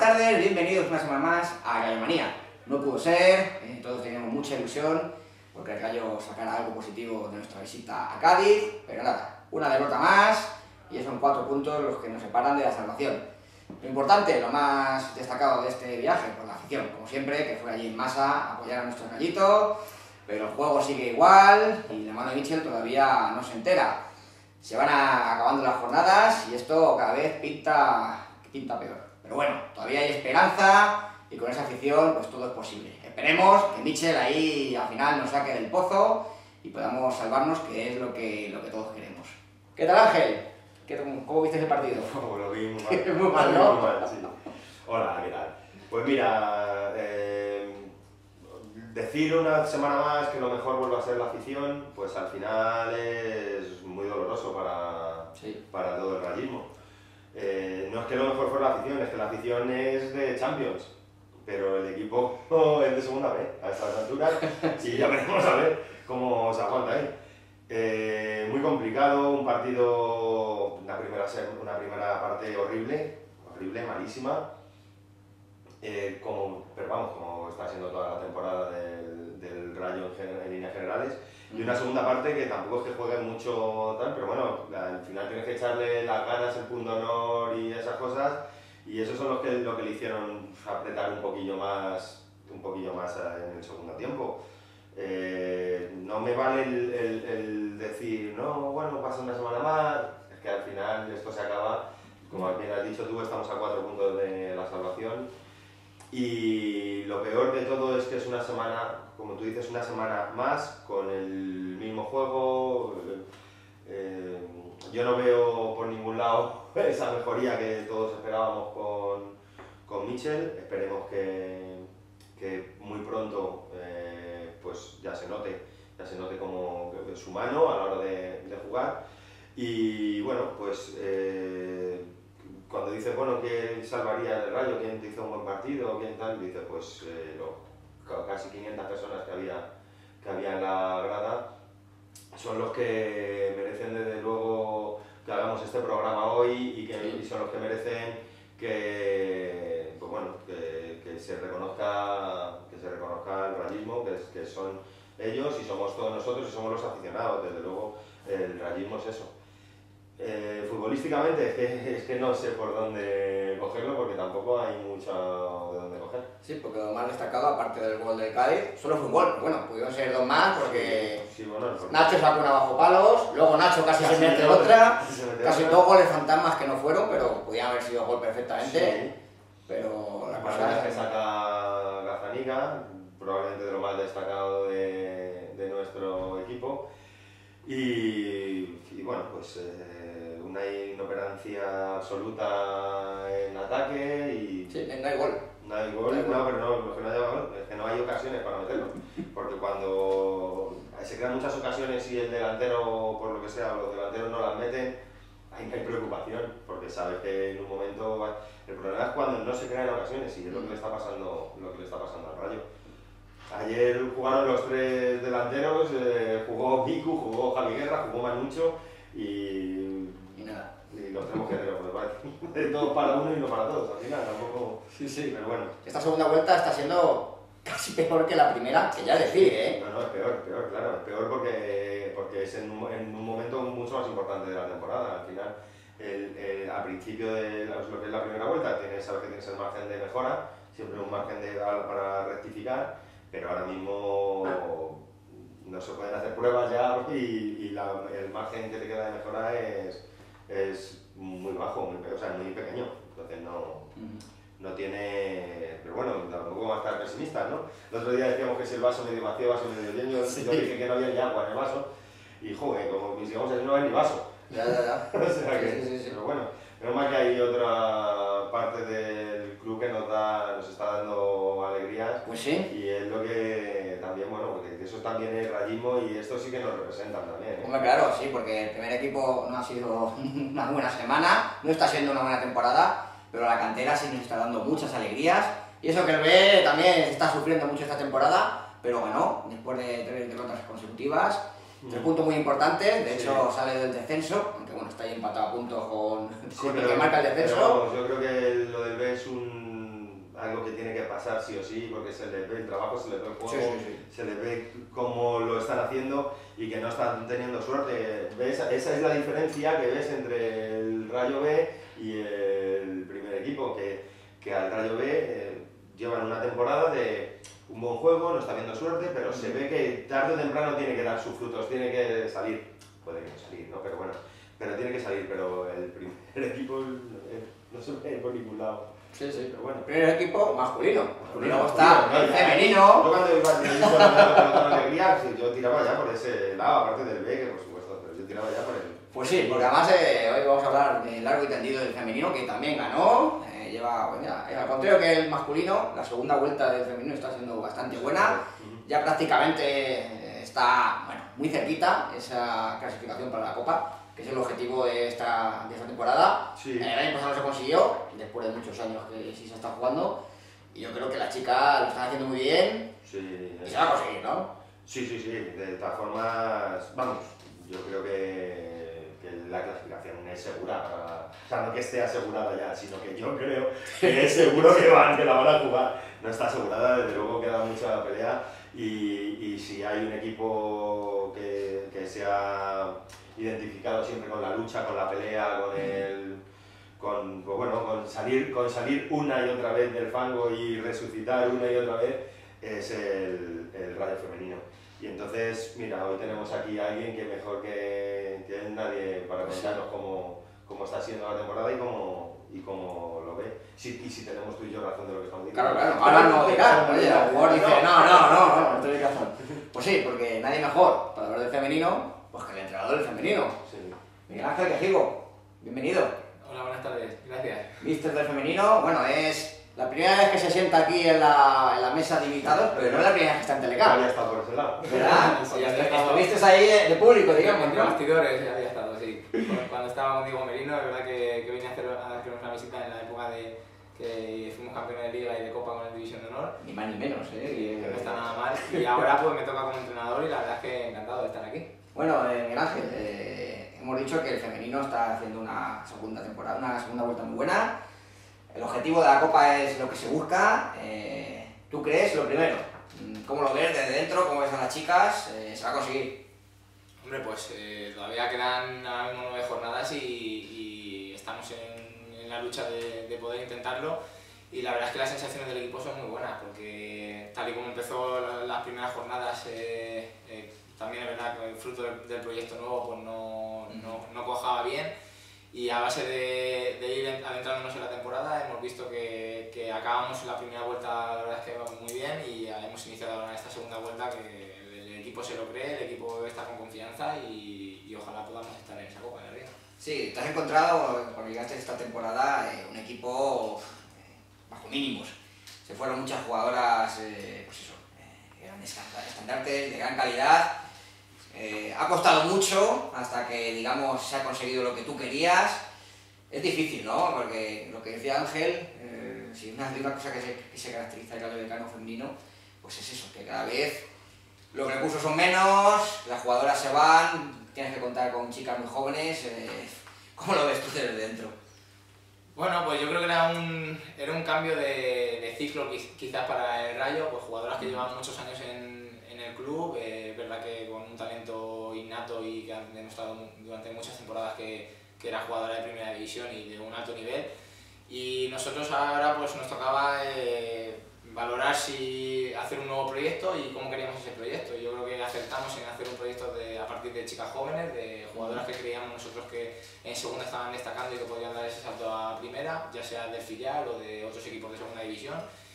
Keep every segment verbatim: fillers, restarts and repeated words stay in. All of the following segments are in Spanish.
tardes, bienvenidos una semana más a Gallo Manía. No pudo ser, eh, todos teníamos mucha ilusión porque el Gallo sacara algo positivo de nuestra visita a Cádiz, pero nada, una derrota más y son cuatro puntos los que nos separan de la salvación. Lo importante, lo más destacado de este viaje, pues la afición, como siempre, que fue allí en masa a apoyar a nuestros gallitos, pero el juego sigue igual y la mano de Michel todavía no se entera. Se van a, acabando las jornadas y esto cada vez pinta, pinta peor. Pero bueno, todavía hay esperanza y con esa afición pues todo es posible. Esperemos que Michel ahí al final nos saque del pozo y podamos salvarnos, que es lo que, lo que todos queremos. ¿Qué tal, Ángel? ¿Qué, ¿Cómo viste el partido? Como lo vi muy mal. Muy mal, ¿no? Muy mal, sí. Hola, ¿qué tal? Pues mira, eh, decir una semana más que lo mejor vuelva a ser la afición, pues al final es muy doloroso para, sí. para todo el rayismo. Eh, no es que lo mejor fuera la afición, es que la afición es de Champions, pero el equipo es de segunda B a estas alturas y ya veremos a ver cómo se aguanta ahí. Eh, muy complicado, un partido, una primera, una primera parte horrible, horrible, malísima, eh, como, pero vamos, como está siendo toda la temporada del, del Rayo en, en líneas generales. Y una segunda parte que tampoco es que juegue mucho tal, pero bueno, al final tienes que echarle las ganas, el punto honor y esas cosas, y esos son los que, lo que le hicieron apretar un poquillo más, un poquillo más en el segundo tiempo. Eh, no me vale el, el, el decir, no, bueno, pasa una semana más, es que al final esto se acaba, como bien has dicho tú, estamos a cuatro puntos de la salvación. Y lo peor de todo es que es una semana, como tú dices, una semana más con el mismo juego. Eh, yo no veo por ningún lado esa mejoría que todos esperábamos con, con Michel. Esperemos que, que muy pronto eh, pues ya se note, ya se note como su mano a la hora de, de jugar. Y bueno, pues eh, cuando dices, bueno, ¿quién salvaría el Rayo? ¿Quién te hizo un buen partido? ¿Quién tal? Y dices, pues eh, lo, casi quinientas personas que había, que había en la grada son los que merecen desde luego que hagamos este programa hoy y, que, y son los que merecen que, pues bueno, que, que, se reconozca, que se reconozca el rayismo, que, es, que son ellos y somos todos nosotros y somos los aficionados. Desde luego el rayismo es eso. Eh, futbolísticamente es que, es que no sé por dónde cogerlo porque tampoco hay mucho de dónde coger. Sí, porque lo más destacado, aparte del gol de Cádiz, solo fue un gol. Pero bueno, pudieron ser dos más porque sí, sí, bueno, Nacho sacó una bajo palos, luego Nacho casi, casi se mete otra, mete casi otra. Dos goles fantasmas que no fueron, pero podían haber sido gol perfectamente. Sí. Pero la cosa es que saca Gazzaniga, probablemente de lo más destacado de, de nuestro equipo. Y, y bueno, pues eh, una inoperancia absoluta en ataque y... Sí, no hay gol. No hay gol, no, no pero no, no, que no haya gol, es que no hay ocasiones para meterlo. Porque cuando se crean muchas ocasiones y el delantero, por lo que sea, los delanteros no las meten, ahí hay preocupación, porque sabes que en un momento... El problema es cuando no se crean ocasiones y es lo que le está pasando, lo que le está pasando al Rayo. Ayer jugaron los tres delanteros, eh, jugó Piku, jugó Javi Guerra, jugó Manucho y, y nada. Y los tres mosqueteros, me parece. Todos para uno y no para todos, al final tampoco. Sí, sí. Pero bueno. Esta segunda vuelta está siendo casi peor que la primera, que ya decir, ¿eh? No, no, es peor, peor, claro. Es peor porque, porque es en un, en un momento mucho más importante de la temporada. Al final, el, el, al principio de la, lo que es la primera vuelta, tienes, sabes que tienes el margen de mejora, siempre un margen de, para rectificar. Pero ahora mismo no se pueden hacer pruebas ya y, y la, el margen que te queda de mejora es, es muy bajo, muy, o sea, muy pequeño. Entonces no, no tiene... Pero bueno, tampoco vamos a estar pesimistas, ¿no? El otro día decíamos que si el vaso medio vacío, vaso medio lleno, yo, sí. yo dije que no había ni agua en el vaso y joder, como que sigamos así no hay ni vaso. Ya, ya, ya. O sea que, sí, sí, sí. Pero bueno, menos mal que hay otra parte del club que nos, da, nos está dando alegrías. Pues sí. Y es lo que también, bueno, porque eso también es rayismo y esto sí que nos representan también. ¿eh? Hombre, claro, sí, porque el primer equipo no ha sido una buena semana, no está siendo una buena temporada, pero la cantera sí nos está dando muchas alegrías. Y eso que el B también está sufriendo mucho esta temporada, pero ganó después de tres derrotas consecutivas. Tres puntos muy importantes, de hecho sí. Sale del descenso, aunque bueno, está ahí empatado a puntos con, sí, con pero, el que marca el descenso. Pero yo creo que lo del B es un algo que tiene que pasar sí o sí, porque se les ve el trabajo, se les ve el juego, Sí, sí, sí. se les ve cómo lo están haciendo y que no están teniendo suerte. ¿Ves? Esa es la diferencia que ves entre el Rayo B y el primer equipo, que, que al Rayo B eh, llevan una temporada de un buen juego, no está viendo suerte, pero se ve que tarde o temprano tiene que dar sus frutos, tiene que salir. Puede que no salir, ¿no? Pero bueno, pero tiene que salir, pero el primer equipo eh, no se ve por ningún lado. Sí, sí. Pero bueno. Primer equipo masculino. Masculino, Luego está masculino, el ¿no? femenino. Yo cuando iba a la alegría, yo tiraba ya por ese lado, aparte del B, que por supuesto, pero yo tiraba ya por el... Pues sí, porque además eh, hoy vamos a hablar de largo y tendido del femenino, que también ganó. Eh, lleva, bueno, ya, al contrario que el masculino, la segunda vuelta del femenino está siendo bastante buena. Ya prácticamente eh, está, bueno, muy cerquita esa clasificación para la Copa, que es el objetivo de esta, de esta temporada. Sí. El año pasado no se consiguió, después de muchos años que sí se está jugando. Y yo creo que las chicas lo están haciendo muy bien Sí, y se va a conseguir, ¿no? sí, sí, sí, de todas formas, vamos, yo creo que, que la clasificación es segura, para, o sea, no que esté asegurada ya, sino que yo creo que es seguro que, van, que la van a jugar. No está asegurada, desde luego queda mucha pelea y, y si hay un equipo que, que se ha identificado siempre con la lucha, con la pelea, con el... Con, pues bueno, con, salir, con salir una y otra vez del fango y resucitar una y otra vez, es el, el Rayo femenino. Y entonces, mira, hoy tenemos aquí a alguien que mejor que, que él nadie para contarnos cómo, cómo está siendo la temporada y cómo, y cómo lo ve. Si, y si tenemos tú y yo razón de lo que estamos diciendo. Claro, claro, ahora no dirás, oye, el jugador dice, no, no, no, no, no tenéis razón. Pues sí, porque nadie mejor para hablar del femenino, pues que el entrenador del femenino. Sí. Miguel Ángel Quejigo, bienvenido. Hola, buenas tardes, gracias. Míster del femenino, bueno, es la primera vez que se sienta aquí en la, en la mesa de invitados, pero no es la primera vez que está en Ya Telecam. está por ese lado. ¿Verdad? Sí, ya había estado- Estuviste ahí de, de público, digamos, Entre ¿no? bastidores ya había estado, sí. Cuando- Cuando estaba con Diego Merino, es verdad que, que vine a hacer, a hacernos una visita en la época de que fuimos campeones de Liga y de Copa con el División de Honor, Ni más ni menos, ¿eh? que no está nada mal. Y ahora pues me toca como entrenador y la verdad es que encantado de estar aquí. Bueno, eh, Miguel Ángel, eh, hemos dicho que el femenino está haciendo una segunda temporada, una segunda vuelta muy buena. El objetivo de la Copa es lo que se busca. Eh, ¿Tú crees lo primero? ¿Cómo lo ves desde dentro? ¿Cómo ves a las chicas? Eh, ¿Se va a conseguir? Hombre, pues eh, todavía quedan ahora mismo nueve jornadas y, y estamos en, en la lucha de, de poder intentarlo. Y la verdad es que las sensaciones del equipo son muy buenas, porque tal y como empezó la- las primeras jornadas, eh, eh, también es verdad que el fruto del, del proyecto nuevo pues no, no, no cojaba bien. Y a base de, de ir adentrándonos en la temporada hemos visto que, que acabamos en la primera vuelta, la verdad es que vamos muy bien y hemos iniciado ahora esta segunda vuelta que el equipo se lo cree, el equipo está con confianza y, y ojalá podamos estar en esa Copa de Río. Sí, te has encontrado, cuando llegaste esta temporada, eh, un equipo eh, bajo mínimos. Se fueron muchas jugadoras, eh, pues eso, eh, eran escanda- estandartes de gran calidad. Eh, ha costado mucho hasta que, digamos, se ha conseguido lo que tú querías. Es difícil, ¿no? Porque lo que decía Ángel, eh, si una, de una cosa que se, que se caracteriza el Rayo Vallecano femenino, pues es eso, que cada vez los recursos son menos, las jugadoras se van, tienes que contar con chicas muy jóvenes. Eh, ¿Cómo lo ves tú desde dentro? Bueno, pues yo creo que era un, era un cambio de, de ciclo quiz- quizás para el Rayo, pues jugadoras que llevan muchos años en, en el club, eh, es verdad que con un talento innato y que han demostrado mu- durante muchas temporadas que, que era jugadora de primera división y de un alto nivel. Y nosotros ahora pues nos tocaba eh, valorar si hacer un nuevo proyecto y cómo queríamos ese proyecto. Y yo creo que acertamos en hacer un proyecto de, a partir de chicas jóvenes, de jugadoras que creíamos nosotros que en segunda estaban destacando y que podían dar ese salto a primera, ya sea del filial o de otros equipos de segunda división.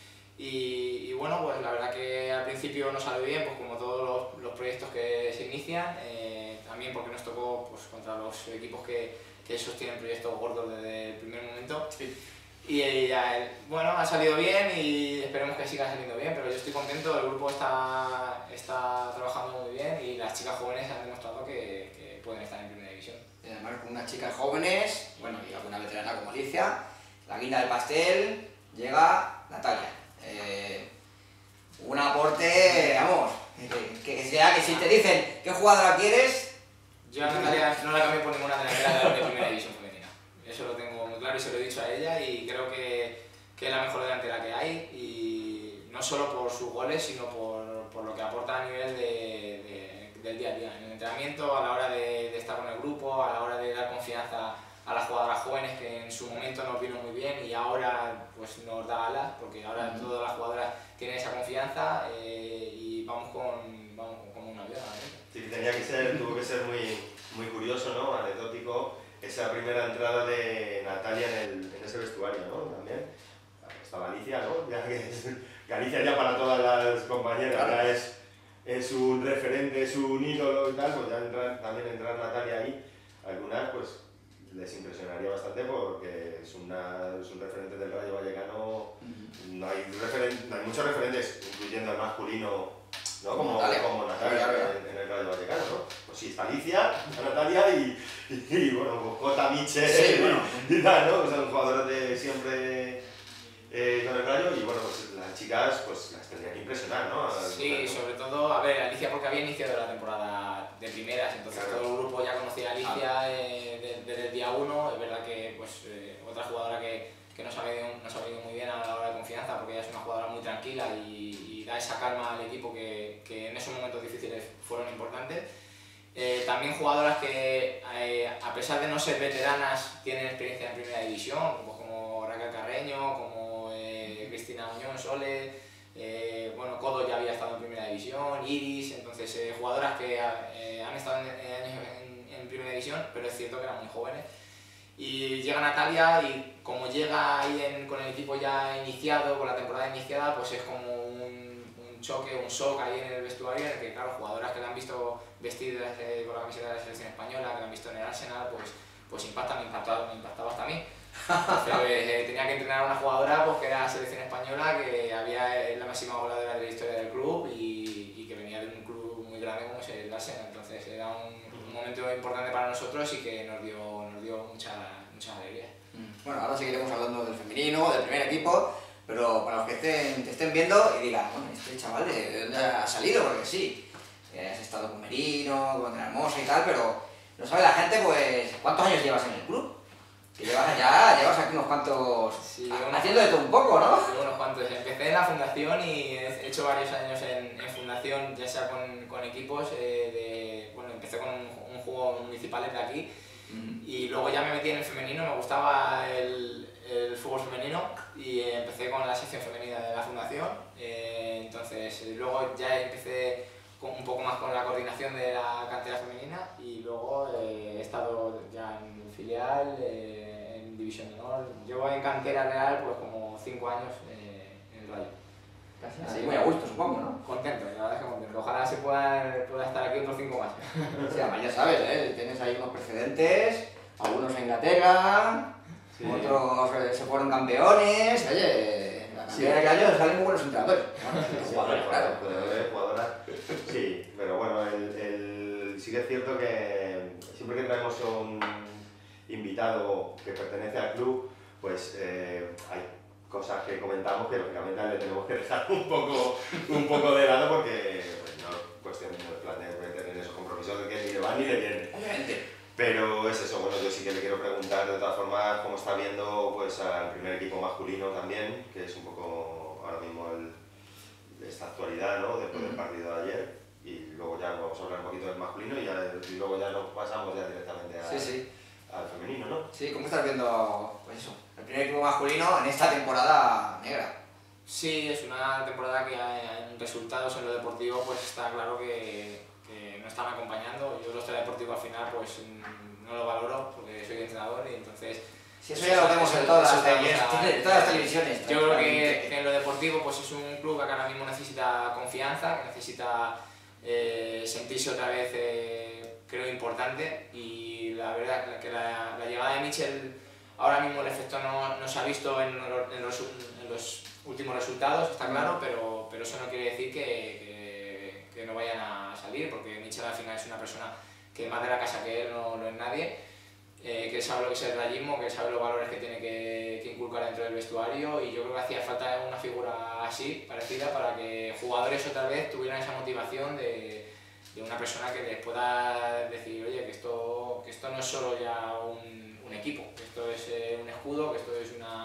Y, y bueno, pues la verdad que al principio nos salió bien, pues como todos los, los proyectos que se inician, eh, también porque nos tocó pues, contra los equipos que, que esos tienen proyectos gordos desde el primer momento. Sí. Y eh, ya, bueno, ha salido bien y esperemos que siga saliendo bien, pero yo estoy contento, el grupo está, está trabajando muy bien y las chicas jóvenes han demostrado que, que pueden estar en primera división. Y además con unas chicas jóvenes, bueno, y alguna veterana como Alicia, la guinda del pastel, llega Natalia. Eh, un aporte, vamos, que, que sea que si te dicen qué jugadora quieres, Yo a Natalia no la cambio por ninguna delantera de primera división femenina. Eso lo tengo muy claro y se lo he dicho a ella y creo que, que es la mejor delantera que hay, y no solo por sus goles, sino por, por lo que aporta a nivel de, de, del día a día, en el entrenamiento, a la hora de, de estar con el grupo, a la hora de dar confianza a las jugadoras jóvenes que en su momento nos vino muy bien y ahora pues nos da alas, porque ahora uh-huh. todas las jugadoras tienen esa confianza eh, y vamos con, vamos con como un avión. ¿eh? Sí, tenía que ser, tuvo que ser muy, muy curioso, ¿no? Anecdótico, esa primera entrada de Natalia en, el, en ese vestuario, ¿no? También. Está Galicia, ¿no? Ya que es, Galicia ya para todas las compañeras, claro. ya es, es un referente, es un ídolo y tal, pues ya entrar, también entrar Natalia ahí, algunas pues les impresionaría bastante porque es, una, es un referente del Rayo Vallecano, no hay, referen, no hay muchos referentes, incluyendo el masculino, ¿no? como Natalia, como Natalia en, en el Rayo Vallecano, ¿no? Pues sí, está Alicia, está Natalia y, y, y bueno, pues Jota, Michel sí, bueno. y tal, ¿no? Son jugadores de siempre eh, con el Rayo y bueno, pues las chicas pues las tendrían que impresionar, ¿no? Sí, ¿no? Sobre todo, a ver, Alicia porque había iniciado la temporada de primeras, entonces claro. todo el grupo ya conocía a Alicia ah. eh, desde el día uno, es verdad que pues eh, otra jugadora que, que nos, ha venido, nos ha venido muy bien a la hora de confianza porque ella es una jugadora muy tranquila y, y da esa calma al equipo que, que en esos momentos difíciles fueron importantes. Eh, también jugadoras que eh, a pesar de no ser veteranas tienen experiencia en primera división, pues como Raquel Carreño, como eh, Cristina Muñoz, Sole, eh, bueno, Codo ya había estado en primera división, Iris, entonces eh, jugadoras que eh, han estado en, en, en, en primera división, pero es cierto que eran muy jóvenes. Y llega Natalia y como llega ahí en, con el equipo ya iniciado, con la temporada iniciada, pues es como un, un choque, un shock ahí en el vestuario en el que, claro, jugadoras que la han visto vestidas eh, con la camiseta de la selección española, que la han visto en el Arsenal, pues, pues impacta, me impactaba, me impactaba hasta a mí. Entonces, eh, tenía que entrenar a una jugadora pues, que era la selección española, que había eh, la máxima goleadora de la historia del club y, y que venía de un club muy grande como es el Arsenal. Entonces era un, un momento importante para nosotros y que nos dio, nos dio mucha, mucha alegría. Bueno, ahora seguiremos hablando del femenino, del primer equipo, pero para los que estén, te estén viendo y digan, bueno, este chaval de dónde ha salido, porque sí, eh, has estado con Merino, con Hermosa y tal, pero no sabe la gente, pues, ¿cuántos años llevas en el club? Que llevas ya, llevas aquí unos cuantos, sí, haciendo de todo un poco, ¿no? Sí, unos cuantos. Empecé en la fundación y he hecho varios años en, en fundación, ya sea con, con equipos eh, de, bueno, empecé con un, un juego municipal de aquí mm. y luego ya me metí en el femenino, me gustaba el, el fútbol femenino y eh, empecé con la sección femenina de la fundación, eh, entonces eh, luego ya empecé con, un poco más con la coordinación de la cantera femenina y luego eh, he estado ya en filial, eh, en división de honor. Llevo en cantera real pues como cinco años eh, en el Rayo. Casi así, muy a gusto, supongo, ¿no? Contento, la verdad es que contento. Ojalá se pueda, pueda estar aquí otros cinco más. Sí, además ya sabes, ¿eh? Tienes ahí unos precedentes, algunos en Inglaterra, sí. otros se fueron campeones, oye, la cantera de años salen muy buenos entrenadores. Bueno, sí, jugadores, claro, jugadores, jugadoras. Sí, pero bueno, el, el, sí que es cierto que siempre que traemos un invitado que pertenece al club, pues eh, hay cosas que comentamos que lógicamente le tenemos que dejar un poco, un poco de lado porque pues, no es cuestión de planes meter en esos compromisos de que ni le van ni le vienen. Obviamente. Pero es eso, bueno, yo sí que le quiero preguntar de todas formas cómo está viendo pues, al primer equipo masculino también, que es un poco ahora mismo el, esta actualidad, ¿no? Después del partido de ayer. Y luego ya vamos a hablar un poquito del masculino y, ya, y luego ya nos pasamos ya directamente a... Sí, sí. al femenino, ¿no? Sí, ¿cómo estás viendo pues eso, el primer equipo masculino en esta temporada negra? Sí, es una temporada que en resultados en lo deportivo pues está claro que, que no están acompañando. Yo los teledeportivos al final pues no lo valoro porque soy entrenador y entonces... Sí, eso ya lo vemos en todas las, en todas las televisiones. Yo creo que, que en lo deportivo pues es un club que ahora mismo necesita confianza, que necesita eh, sentirse otra vez eh, creo importante y la verdad que la, la llegada de Michel ahora mismo el efecto no, no se ha visto en, en, los, en los últimos resultados, está claro, pero, pero eso no quiere decir que, que, que no vayan a salir porque Michel al final es una persona que más de la casa que él no, no es nadie, eh, que sabe lo que es el rayismo, que sabe los valores que tiene que, que inculcar dentro del vestuario y yo creo que hacía falta una figura así, parecida, para que jugadores otra vez tuvieran esa motivación de de una persona que les pueda decir, oye, que esto, que esto no es solo ya un, un equipo, que esto es eh, un escudo, que esto es una,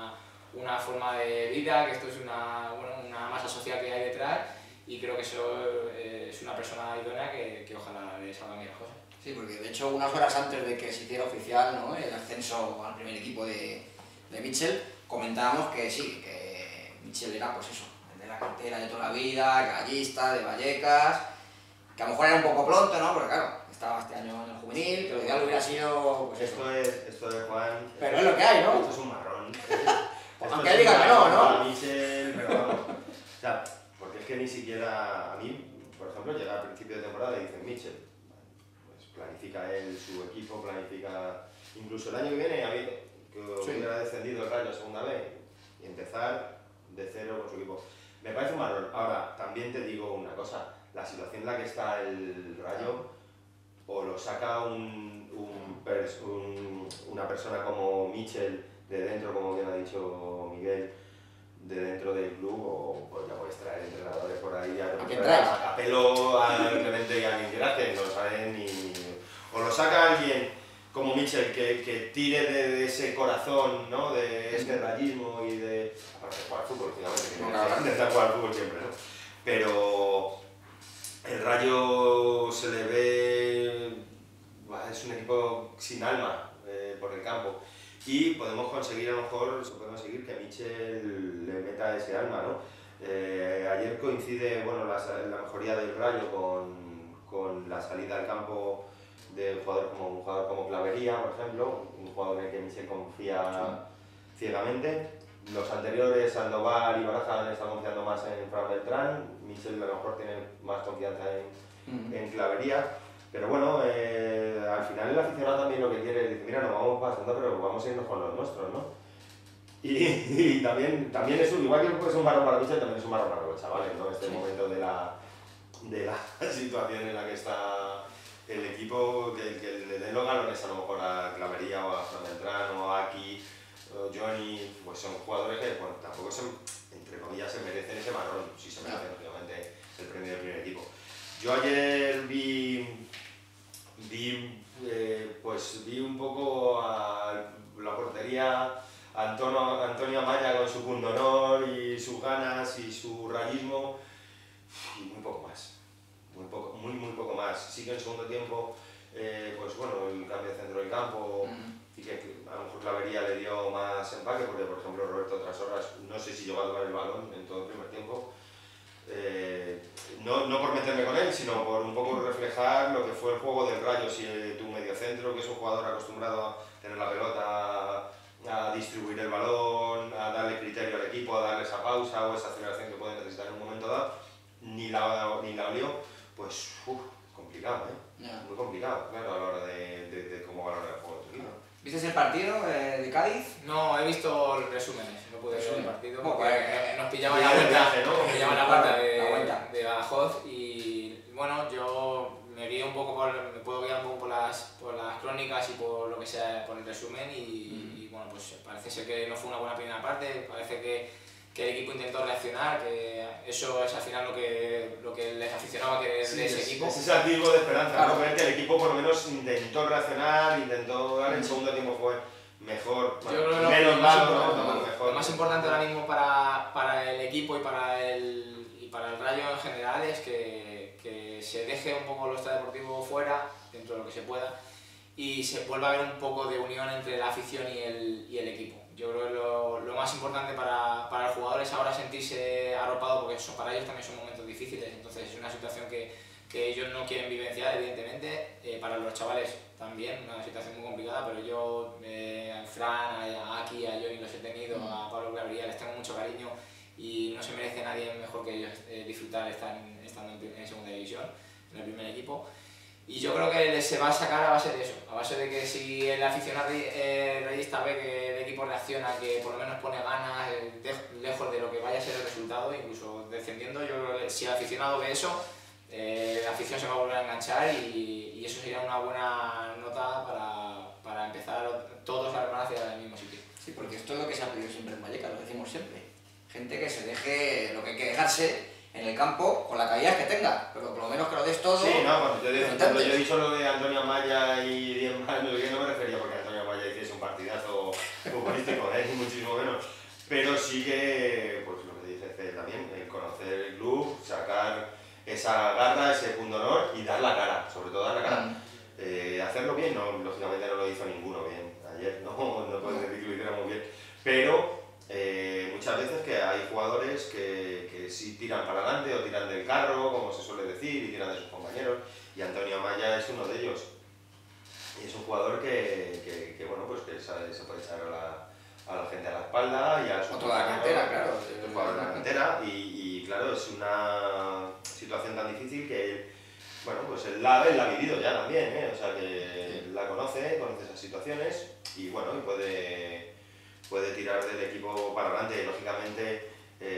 una forma de vida, que esto es una, bueno, una masa social que hay detrás y creo que eso eh, es una persona idónea que, que ojalá le salgan bien las cosas. Sí, porque de hecho unas horas antes de que se hiciera oficial, ¿no?, el ascenso al primer equipo de, de Mitchell, comentábamos que sí, que Mitchell era pues eso, de la cantera de toda la vida, gallista, de Vallecas, que a lo mejor era un poco pronto, ¿no?, porque claro, estaba este año en el juvenil, pero ya lo hubiera sido pues eso. Esto es, esto de Juan... Pero es lo que hay, ¿no? Esto es un marrón. Aunque él diga que no, ¿no? Mitchell, pero vamos. O sea, porque es que ni siquiera a mí, por ejemplo, llega al principio de temporada y dicen Mitchell. Pues planifica él su equipo, planifica... Incluso el año que viene, a mí, que Sí. hubiera descendido el Rayo a segunda vez y empezar de cero con su equipo. Me parece un marrón. Ahora, también te digo una cosa. La situación en la que está el Rayo, o lo saca un, un, pers un, una persona como Mitchell de dentro, como bien ha dicho Miguel, de dentro del club, o pues ya puedes traer entrenadores por ahí a, quién traes? a, a pelo a Clemente y a quien quieras, que no saben ni... O lo saca alguien como Mitchell que, que tire de, de ese corazón, ¿no?, de ese rayismo y de... Aparte de jugar fútbol, finalmente, que No, no, claro. intentar jugar fútbol siempre, ¿no? Pero el Rayo se le ve... es un equipo sin alma eh, por el campo. Y podemos conseguir, a lo mejor, se puede conseguir que Mitchell le meta ese alma, ¿no? Eh, ayer coincide, bueno, la, la mejoría del Rayo con, con la salida al campo de un jugador como, un jugador como Clavería, por ejemplo, un jugador en el que Mitchell confía ciegamente. Los anteriores, Sandoval y Baraja, han estado confiando más en Fran Beltrán. Mitchell a lo mejor tiene más confianza en, en Clavería. Pero bueno, eh, al final el aficionado también lo que quiere es decir, mira, nos vamos pasando, pero vamos a irnos con los nuestros, ¿no? Y, y también, también es un, igual que es un marrón para Mitchell, también es un marrón para los chavales, ¿no? Este Sí. momento de la, de la situación en la que está el equipo, que, que le den los galones a lo mejor a Clavería o a Fran Beltrán o a Aki o Johnny, pues son jugadores que, bueno, tampoco se, entre comillas, se merecen ese marrón, si se merecen, obviamente, el premio del primer equipo. Yo ayer vi, vi, eh, pues vi un poco a la portería, a Antonio, Antonio Amaya con su pundonor y sus ganas y su rayismo, y muy poco más, muy, poco, muy, muy poco más. Sí que en el segundo tiempo, eh, pues bueno, el cambio de centro del campo, y que a lo mejor Clavería le dio más empaque, porque por ejemplo Roberto Trasorras, no sé si llegó a tocar el balón en todo el primer tiempo. Eh, no, no por meterme con él, sino por un poco reflejar lo que fue el juego del Rayo. Si eh, tu mediocentro, que es un jugador acostumbrado a tener la pelota, a, a distribuir el balón, a darle criterio al equipo, a darle esa pausa o esa aceleración que puede necesitar en un momento dado, ni la, ni la olió, pues uf, complicado, ¿eh? Yeah. Muy complicado, claro, a la hora de, de, de cómo valorar el juego de tu equipo. ¿Viste el partido eh, de Cádiz? No, he visto resúmenes, no pude ver el Resumen. partido Bueno, porque pues, nos pillaba ya la el vuelta, viaje, ¿no? nos pillaba la vuelta de, La vuelta. de Badajoz y bueno, yo me guío un poco por, me puedo guiar un poco por las, por las crónicas y por lo que sea, por el resumen y, Mm. y bueno, pues parece ser que no fue una buena primera parte, parece que, que el equipo intentó reaccionar, que eso es al final lo que, lo que les aficionaba que Sí, de ese es, equipo. es ese atisbo de esperanza, Claro. ¿no? Ver que el equipo por lo menos intentó reaccionar, intentó dar el segundo tiempo fue mejor, Yo bueno, creo que lo, menos lo más malo, ¿no? importante- Pero mejor. lo más importante ahora mismo para, para el equipo y para el, y para el Rayo en general es que, que se deje un poco lo extradeportivo fuera, dentro de lo que se pueda, y se vuelva a ver un poco de unión entre la afición y el, y el equipo. Yo creo que lo, lo más importante para, para los jugadores es ahora sentirse arropados, porque eso, para ellos también son momentos difíciles, entonces es una situación que, que ellos no quieren vivenciar, evidentemente. Eh, para los chavales también, una situación muy complicada, pero yo eh, a Fran, a Aki, a Johnny los he tenido, a Pablo Clavería les tengo mucho cariño y no se merece nadie mejor que ellos eh, disfrutar estar en, estando en, en segunda división, en el primer equipo. Y yo creo que se va a sacar a base de eso, a base de que si el aficionado eh, rayista ve que el equipo reacciona, que por lo menos pone ganas, eh, de, lejos de lo que vaya a ser el resultado, incluso descendiendo, yo creo que si el aficionado ve eso, eh, la afición se va a volver a enganchar y, y eso sería una buena nota para, para empezar todos a remar hacia el mismo sitio. Sí, porque esto es lo que se ha pedido siempre en Vallecas, lo decimos siempre. Gente que se deje lo que hay que dejarse en el campo con la calidad que tenga, pero por lo menos que lo des todo. Sí, no, cuando yo, lo de, cuando intentes. yo he dicho lo de Antonio Amaya y Diez más, no, no me refería porque Antonio Amaya hiciese un partidazo futbolístico, ¿eh? Muchísimo menos. pero sí que, pues lo que dice Cel también, el conocer el club, sacar esa garra, ese punto honor y dar la cara, sobre todo dar la cara. Mm. Eh, hacerlo bien, no, lógicamente no lo hizo ninguno bien ayer, no, no puedo decir que lo hiciera muy bien, pero eh, muchas veces que hay jugadores que, que sí tiran para adelante o tiran del carro, como se suele decir, y tiran de sus compañeros, y Antonio Amaya es uno de ellos. Y es un jugador que, que, que bueno, pues que sabe, se puede echar a la, a la gente a la espalda y a su toda la cantera, claro. Es jugador de la cantera y, y claro, es una situación tan difícil que él, bueno, pues él la, él la ha vivido ya también, ¿eh? O sea que sí. La conoce, conoce esas situaciones y bueno, y puede, puede tirar del equipo para adelante. Lógicamente,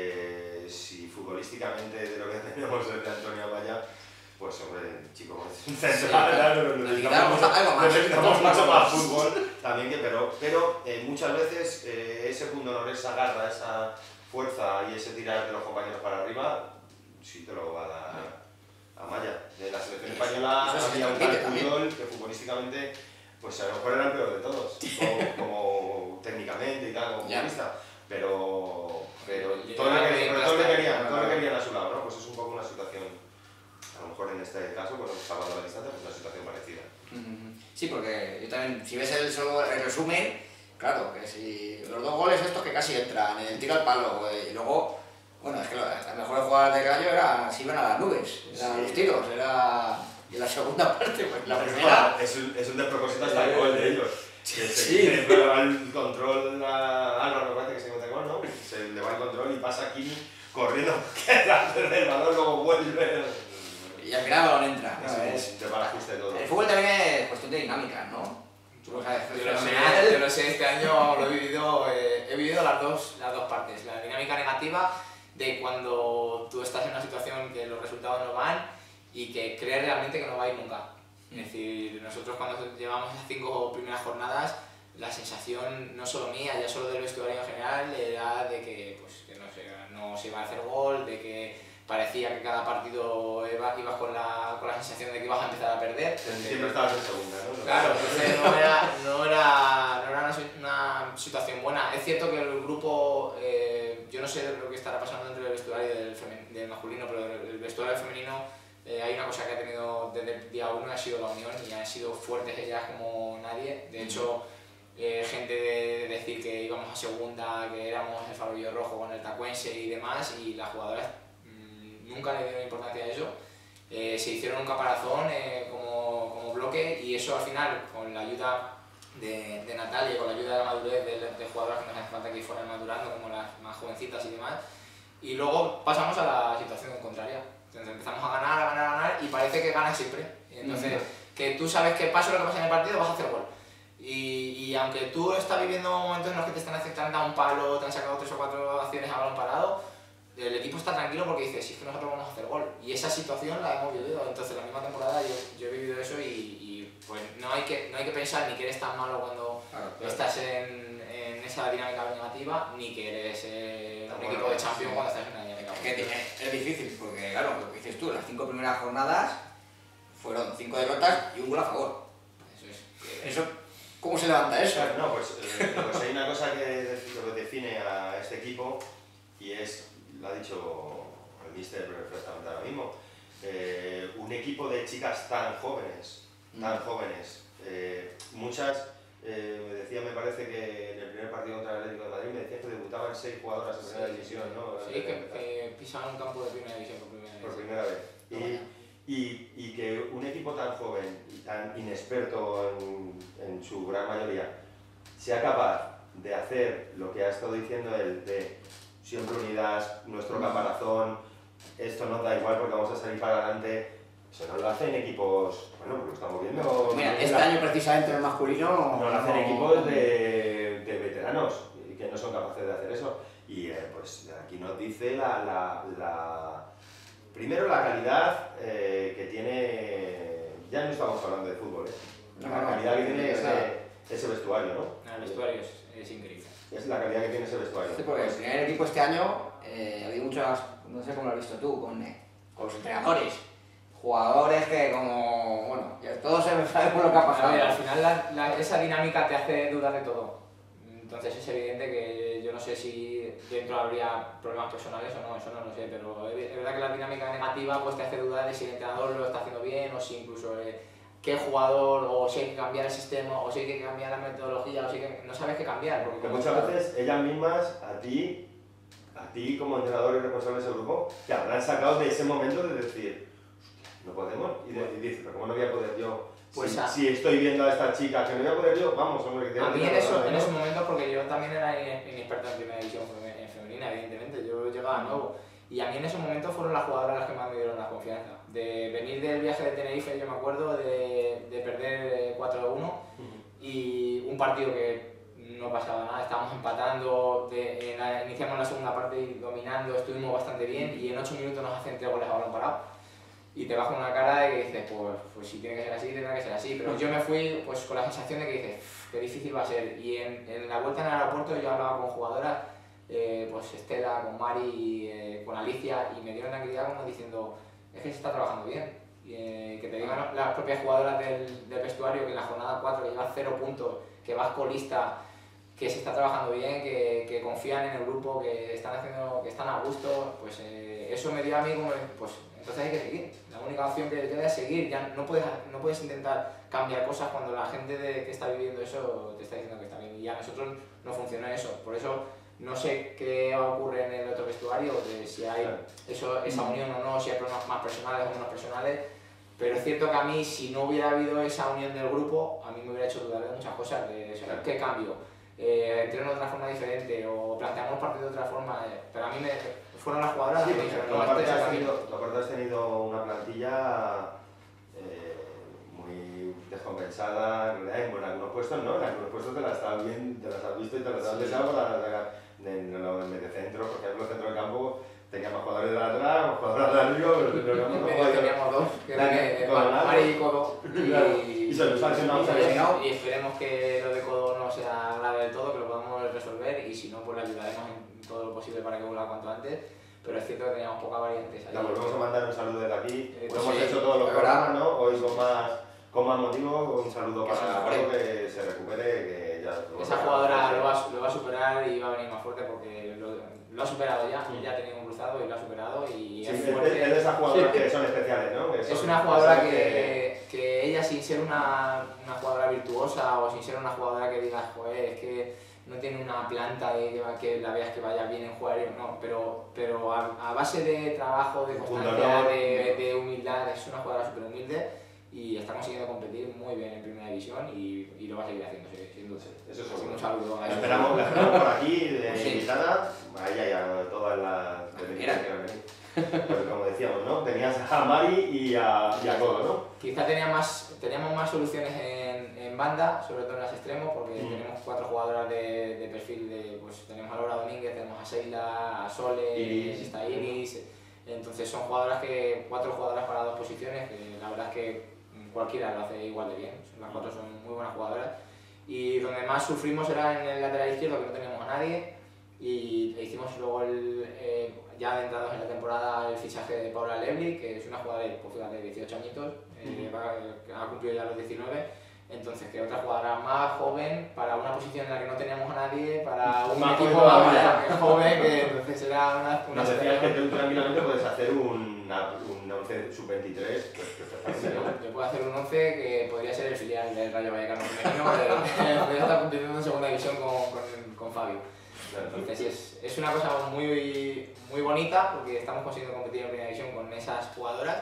eh, si futbolísticamente de lo que tenemos de Antonio Amaya, pues hombre, chico, es un central, sí. necesitamos, necesitamos mucho más fútbol también, que, pero, pero eh, muchas veces eh, ese punto honor, esa garra, esa fuerza y ese tirar de los compañeros para arriba, sí te lo va a dar Amaya. De la selección española había un tal Puyol que futbolísticamente, pues a lo mejor era el peor de todos, como, como técnicamente y tal, como futbolista, pero, pero todo lo que querían, todo lo que querían a su lado, ¿no? Pues es un poco una situación. A lo mejor en este caso, cuando pues, salvando la distancia, pues una situación parecida. Sí, porque yo también, si ves el, solo el resumen, claro, que si los dos goles estos que casi entran, el tiro al palo, y luego, bueno, es que las mejores jugadas de Gallo era, se iban a las nubes, eran sí. los tiros, era... Y la segunda parte, pues la primera... Es un, es un despropósito hasta el gol de ellos. Que se sí. le va el control a Álvaro, me parece que se encuentra con, ¿no? Se le va el control y pasa aquí corriendo, que el balón luego vuelve... Y al final el balón entra. ¿No? Es, te va el ajuste todo. El fútbol también es cuestión de dinámica, ¿no? Tú lo sabes, yo, lo sé, yo lo sé, este año lo he vivido, eh, he vivido las dos, las dos partes. La dinámica negativa de cuando tú estás en una situación que los resultados no van y que crees realmente que no va a ir nunca. Es decir, nosotros cuando llevamos las cinco primeras jornadas, la sensación, no solo mía, ya solo del vestuario en general, era de que, pues, que no, sé, no se iba a hacer gol, de que parecía que cada partido iba, ibas con la, con la sensación de que ibas a empezar a perder. Siempre estabas en segunda, ¿no? Claro, entonces no era, no era, no era una, una situación buena. Es cierto que el grupo, eh, yo no sé lo que estará pasando dentro del vestuario del, femen, del masculino, pero el vestuario del femenino eh, hay una cosa que ha tenido desde el día uno, ha sido la unión y han sido fuertes ellas como nadie. De hecho, eh, gente de decir que íbamos a segunda, que éramos el farolillo rojo con el tacuense y demás, y las jugadoras nunca le dieron importancia a eso, eh, se hicieron un caparazón eh, como, como bloque y eso al final, con la ayuda de, de Natalia y con la ayuda de la madurez de, de jugadoras que nos hace falta que fueran madurando, como las más jovencitas y demás, y luego pasamos a la situación contraria. Entonces empezamos a ganar, a ganar, a ganar y parece que ganas siempre. Y entonces, mm-hmm. que tú sabes que pase lo que pasa en el partido, vas a hacer gol. Y, y aunque tú estás viviendo momentos en los que te están aceptando un palo, te han sacado tres o cuatro acciones a balón parado, el equipo está tranquilo porque dice, si es que nosotros vamos a hacer gol. Y esa situación la hemos vivido. Entonces, la misma temporada yo, yo he vivido eso y, y pues no hay, que, no hay que pensar ni que eres tan malo cuando claro, claro. estás en, en esa dinámica negativa, ni que eres eh, un equipo de Champions sí. cuando estás en una dinámica positiva. Es, es difícil porque, claro, lo que dices tú, las cinco primeras jornadas fueron cinco derrotas y un gol a favor. Eso es. Eso, ¿cómo se levanta eso? Claro, no, pues, eh, pues hay una cosa que, que define a este equipo y es, lo ha dicho el míster perfectamente ahora mismo, eh, un equipo de chicas tan jóvenes, tan mm. jóvenes, eh, muchas, eh, me decía, me parece que en el primer partido contra el Atlético de Madrid me decía que debutaban seis jugadoras en primera sí, división, ¿no? Sí, que, que pisaban un campo de primera división por primera vez. Por primera vez. Y, y, y que un equipo tan joven y tan inexperto en, en su gran mayoría sea capaz de hacer lo que ha estado diciendo él, de siempre unidas, nuestro caparazón, esto nos da igual porque vamos a salir para adelante. Eso no lo hacen equipos, bueno, pues lo estamos viendo. Mira, este la, año precisamente en el masculino... No lo hacen no, equipos de, de veteranos que no son capaces de hacer eso. Y eh, pues aquí nos dice la, la, la... primero la calidad eh, que tiene, ya no estamos hablando de fútbol, ¿eh? La no, calidad no, que tiene ese, ese vestuario, ¿no? El vestuario es, es increíble. Es la calidad que tiene ese vestuario. Sí, porque el primer equipo este año, eh, había muchas, no sé cómo lo has visto tú, con, eh, con los entrenadores. Jugadores que como, bueno, ya todos sabemos lo que ha pasado. A ver, al final la, la, esa dinámica te hace dudar de todo. Entonces es evidente que yo no sé si que dentro habría problemas personales o no, eso no lo sé, pero es verdad que la dinámica negativa pues te hace dudar de si el entrenador lo está haciendo bien o si incluso eh, qué jugador, o si hay que cambiar el sistema, o si hay que cambiar la metodología, o si hay que... no sabes qué cambiar. Porque que muchas veces ellas mismas, a ti, a ti como entrenador y responsable de ese grupo, te habrán sacado de ese momento de decir, no podemos, y, de, y dices, pero ¿cómo no voy a poder yo? Pues si, a, si estoy viendo a esta chica que no voy a poder yo, vamos, hombre, que a te mí en, eso, en esos momentos, porque yo también era inexperto en primera división femenina, evidentemente, yo llegaba nuevo, y a mí en esos momentos fueron las jugadoras las que más me dieron la confianza. De venir del viaje de Tenerife, yo me acuerdo, de, de perder cuatro a uno y un partido que no pasaba nada, estábamos empatando, de, en la, iniciamos la segunda parte y dominando, estuvimos bastante bien y en ocho minutos nos hacen tres goles a balón parado. Y te baja una cara de que dices, pues, pues si tiene que ser así, tendrá que ser así. Pero yo me fui pues, con la sensación de que dices, qué difícil va a ser. Y en, en la vuelta en el aeropuerto yo hablaba con jugadoras, eh, pues Estela, con Mari, eh, con Alicia, y me dieron tranquilidad como diciendo, es que se está trabajando bien. Y, eh, que te digan las propias jugadoras del, del vestuario que en la jornada cuatro que llevas cero puntos, que vas colista, que se está trabajando bien, que, que confían en el grupo, que están, haciendo, que están a gusto, pues eh, eso me dio a mí como, pues entonces hay que seguir. La única opción que queda es seguir. Ya no puedes, no puedes intentar cambiar cosas cuando la gente de, que está viviendo eso te está diciendo que está bien. Y a nosotros no funciona eso. Por eso no sé qué ocurre en el otro vestuario, de si hay eso, esa unión o no, si hay problemas más personales o menos personales. Pero es cierto que a mí, si no hubiera habido esa unión del grupo, a mí me hubiera hecho dudar de muchas cosas. De eso, ¿qué cambio? Eh, entreno de otra forma diferente o planteamos partidos de otra forma. Eh, pero a mí me... fueron las jugadoras sí, que me dijeron, tú no, aparte este es has el tenido, camino. tú aparte has tenido una plantilla eh, muy descompensada, en realidad, en algunos puestos no, en algunos puestos te las has, bien, te las has visto y te las has Sí. deseado para la, en el mediocentro, por ejemplo, el centro del campo tenía más jugadores de atrás, más jugadores de arriba, pero el centro del campo En no medio podía. teníamos dos, que eran eh, Coronado. Mari y Codo. Y, Y se nos ha lesionado, y, se ha lesionado. y esperemos que lo de Codo no sea grave del todo, que lo podamos resolver y si no, pues le ayudaremos en todo lo posible para que vuelva cuanto antes. Pero es cierto que teníamos pocas variantes ahí. Le volvemos a mandar un saludo desde aquí. Eh, Pues pues hemos sí, hecho todos los es programas, ¿no? Hoy con más, con más motivo. Un saludo Que se para recupere. Paco, que se recupere, que ya... Esa jugadora lo va, lo va a superar y va a venir más fuerte porque lo, lo ha superado ya. Mm. Ya ha tenido un cruzado y lo ha superado y Sí, es es, es fuerte. de esas jugadoras que son especiales, ¿no? Que Es son- una jugadora son que, que ella, sin ser una, una jugadora virtuosa o sin ser una jugadora que digas, joder, es que no tiene una planta de que, va- que la veas que vaya bien en jugar, no, pero, pero a, a base de trabajo, de constancia, Fundador. de, de humildad, es una jugadora súper humilde y está consiguiendo competir muy bien en primera división y, y lo va a seguir haciendo, sí, sin duda. Eso es Así que seguro. un saludo a La ella. esperamos, la esperamos por aquí, de Sí. invitada, a ella y a todas las de Mira. que quieran venir. Pues como decíamos, ¿no? Tenías a Mari y a, y a Codo, ¿no? Quizá tenía más, teníamos más soluciones en, en banda, sobre todo en las extremos, porque Mm. tenemos cuatro jugadoras de, de perfil de, pues tenemos a Laura Domínguez, tenemos a Seila, a Sole, Iris. está Iris, entonces son jugadoras que, cuatro jugadoras para dos posiciones, que la verdad es que cualquiera lo hace igual de bien, las cuatro son muy buenas jugadoras, y donde más sufrimos era en el lateral izquierdo, que no teníamos a nadie, y hicimos luego el, eh, ya adentrados en la temporada el fichaje de Paula Lebli, que es una jugadora de, pues, fíjate, dieciocho añitos, eh, va- que ha cumplido ya los diecinueve, entonces que otra jugadora más joven para una posición en la que no teníamos a nadie, para un Más equipo joven todavía. más joven, que entonces era una, una Nos decías que experiencia. tú tranquilamente puedes hacer una, un once sub veintitrés, pues perfectamente, ¿no? Yo puedo hacer un once que podría ser el filial del Rayo Vallecano femenino, pero voy a estar compitiendo en segunda división con, con, con Fabio. Entonces sí, es, es una cosa muy, muy bonita porque estamos consiguiendo competir en primera división con esas jugadoras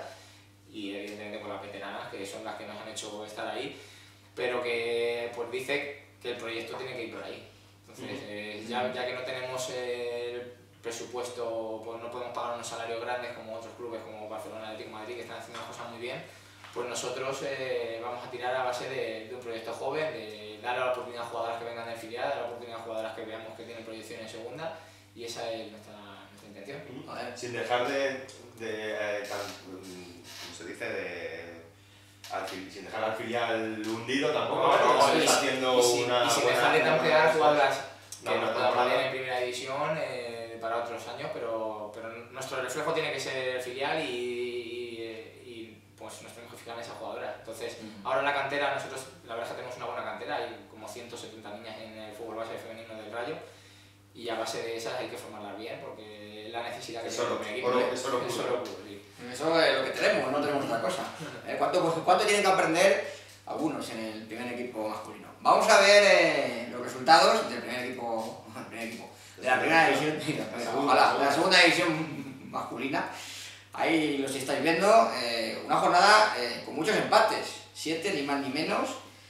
y evidentemente con las veteranas, que son las que nos han hecho estar ahí, pero que pues dice que el proyecto tiene que ir por ahí. Entonces, eh, ya, ya que no tenemos el presupuesto, pues no podemos pagar unos salarios grandes como otros clubes como Barcelona, Atlético de Madrid, que están haciendo las cosas muy bien, pues nosotros eh, vamos a tirar a base de, de un proyecto joven, de dar la oportunidad a jugadoras que vengan del filial, dar la oportunidad a jugadoras que veamos que tienen proyección en segunda, y esa es nuestra, nuestra intención. Joder. Sin dejar de, de eh, tan- ¿cómo se dice? De, al fi- sin dejar al filial hundido tampoco, No, ¿no? no, Porque y- está haciendo y sin, una y sin buena- dejar de una tantear buena- jugadoras No, que no, nos no, puedan no, valer no. en primera división eh, para otros años, pero, pero nuestro reflejo tiene que ser el filial y, y, y, pues nos tenemos que fijar en esa jugadora. Entonces, Mm. ahora en la cantera, nosotros la verdad es que tenemos una buena cantera, hay como ciento setenta niñas en el fútbol base femenino del Rayo y a base de esas hay que formarlas bien porque es la necesidad que Eso tiene lo- el equipo. o lo- eso lo Eso ocurre. lo ocurre, sí. Eso es lo que tenemos, no tenemos otra cosa. Eh, ¿Cuánto, pues, ¿Cuánto tienen que aprender algunos en el primer equipo masculino? Vamos a ver eh, los resultados del primer equipo, el primer equipo de la primera división, ojalá, de la segunda división masculina. Ahí los estáis viendo, eh, una jornada eh, con muchos empates, siete ni más ni menos.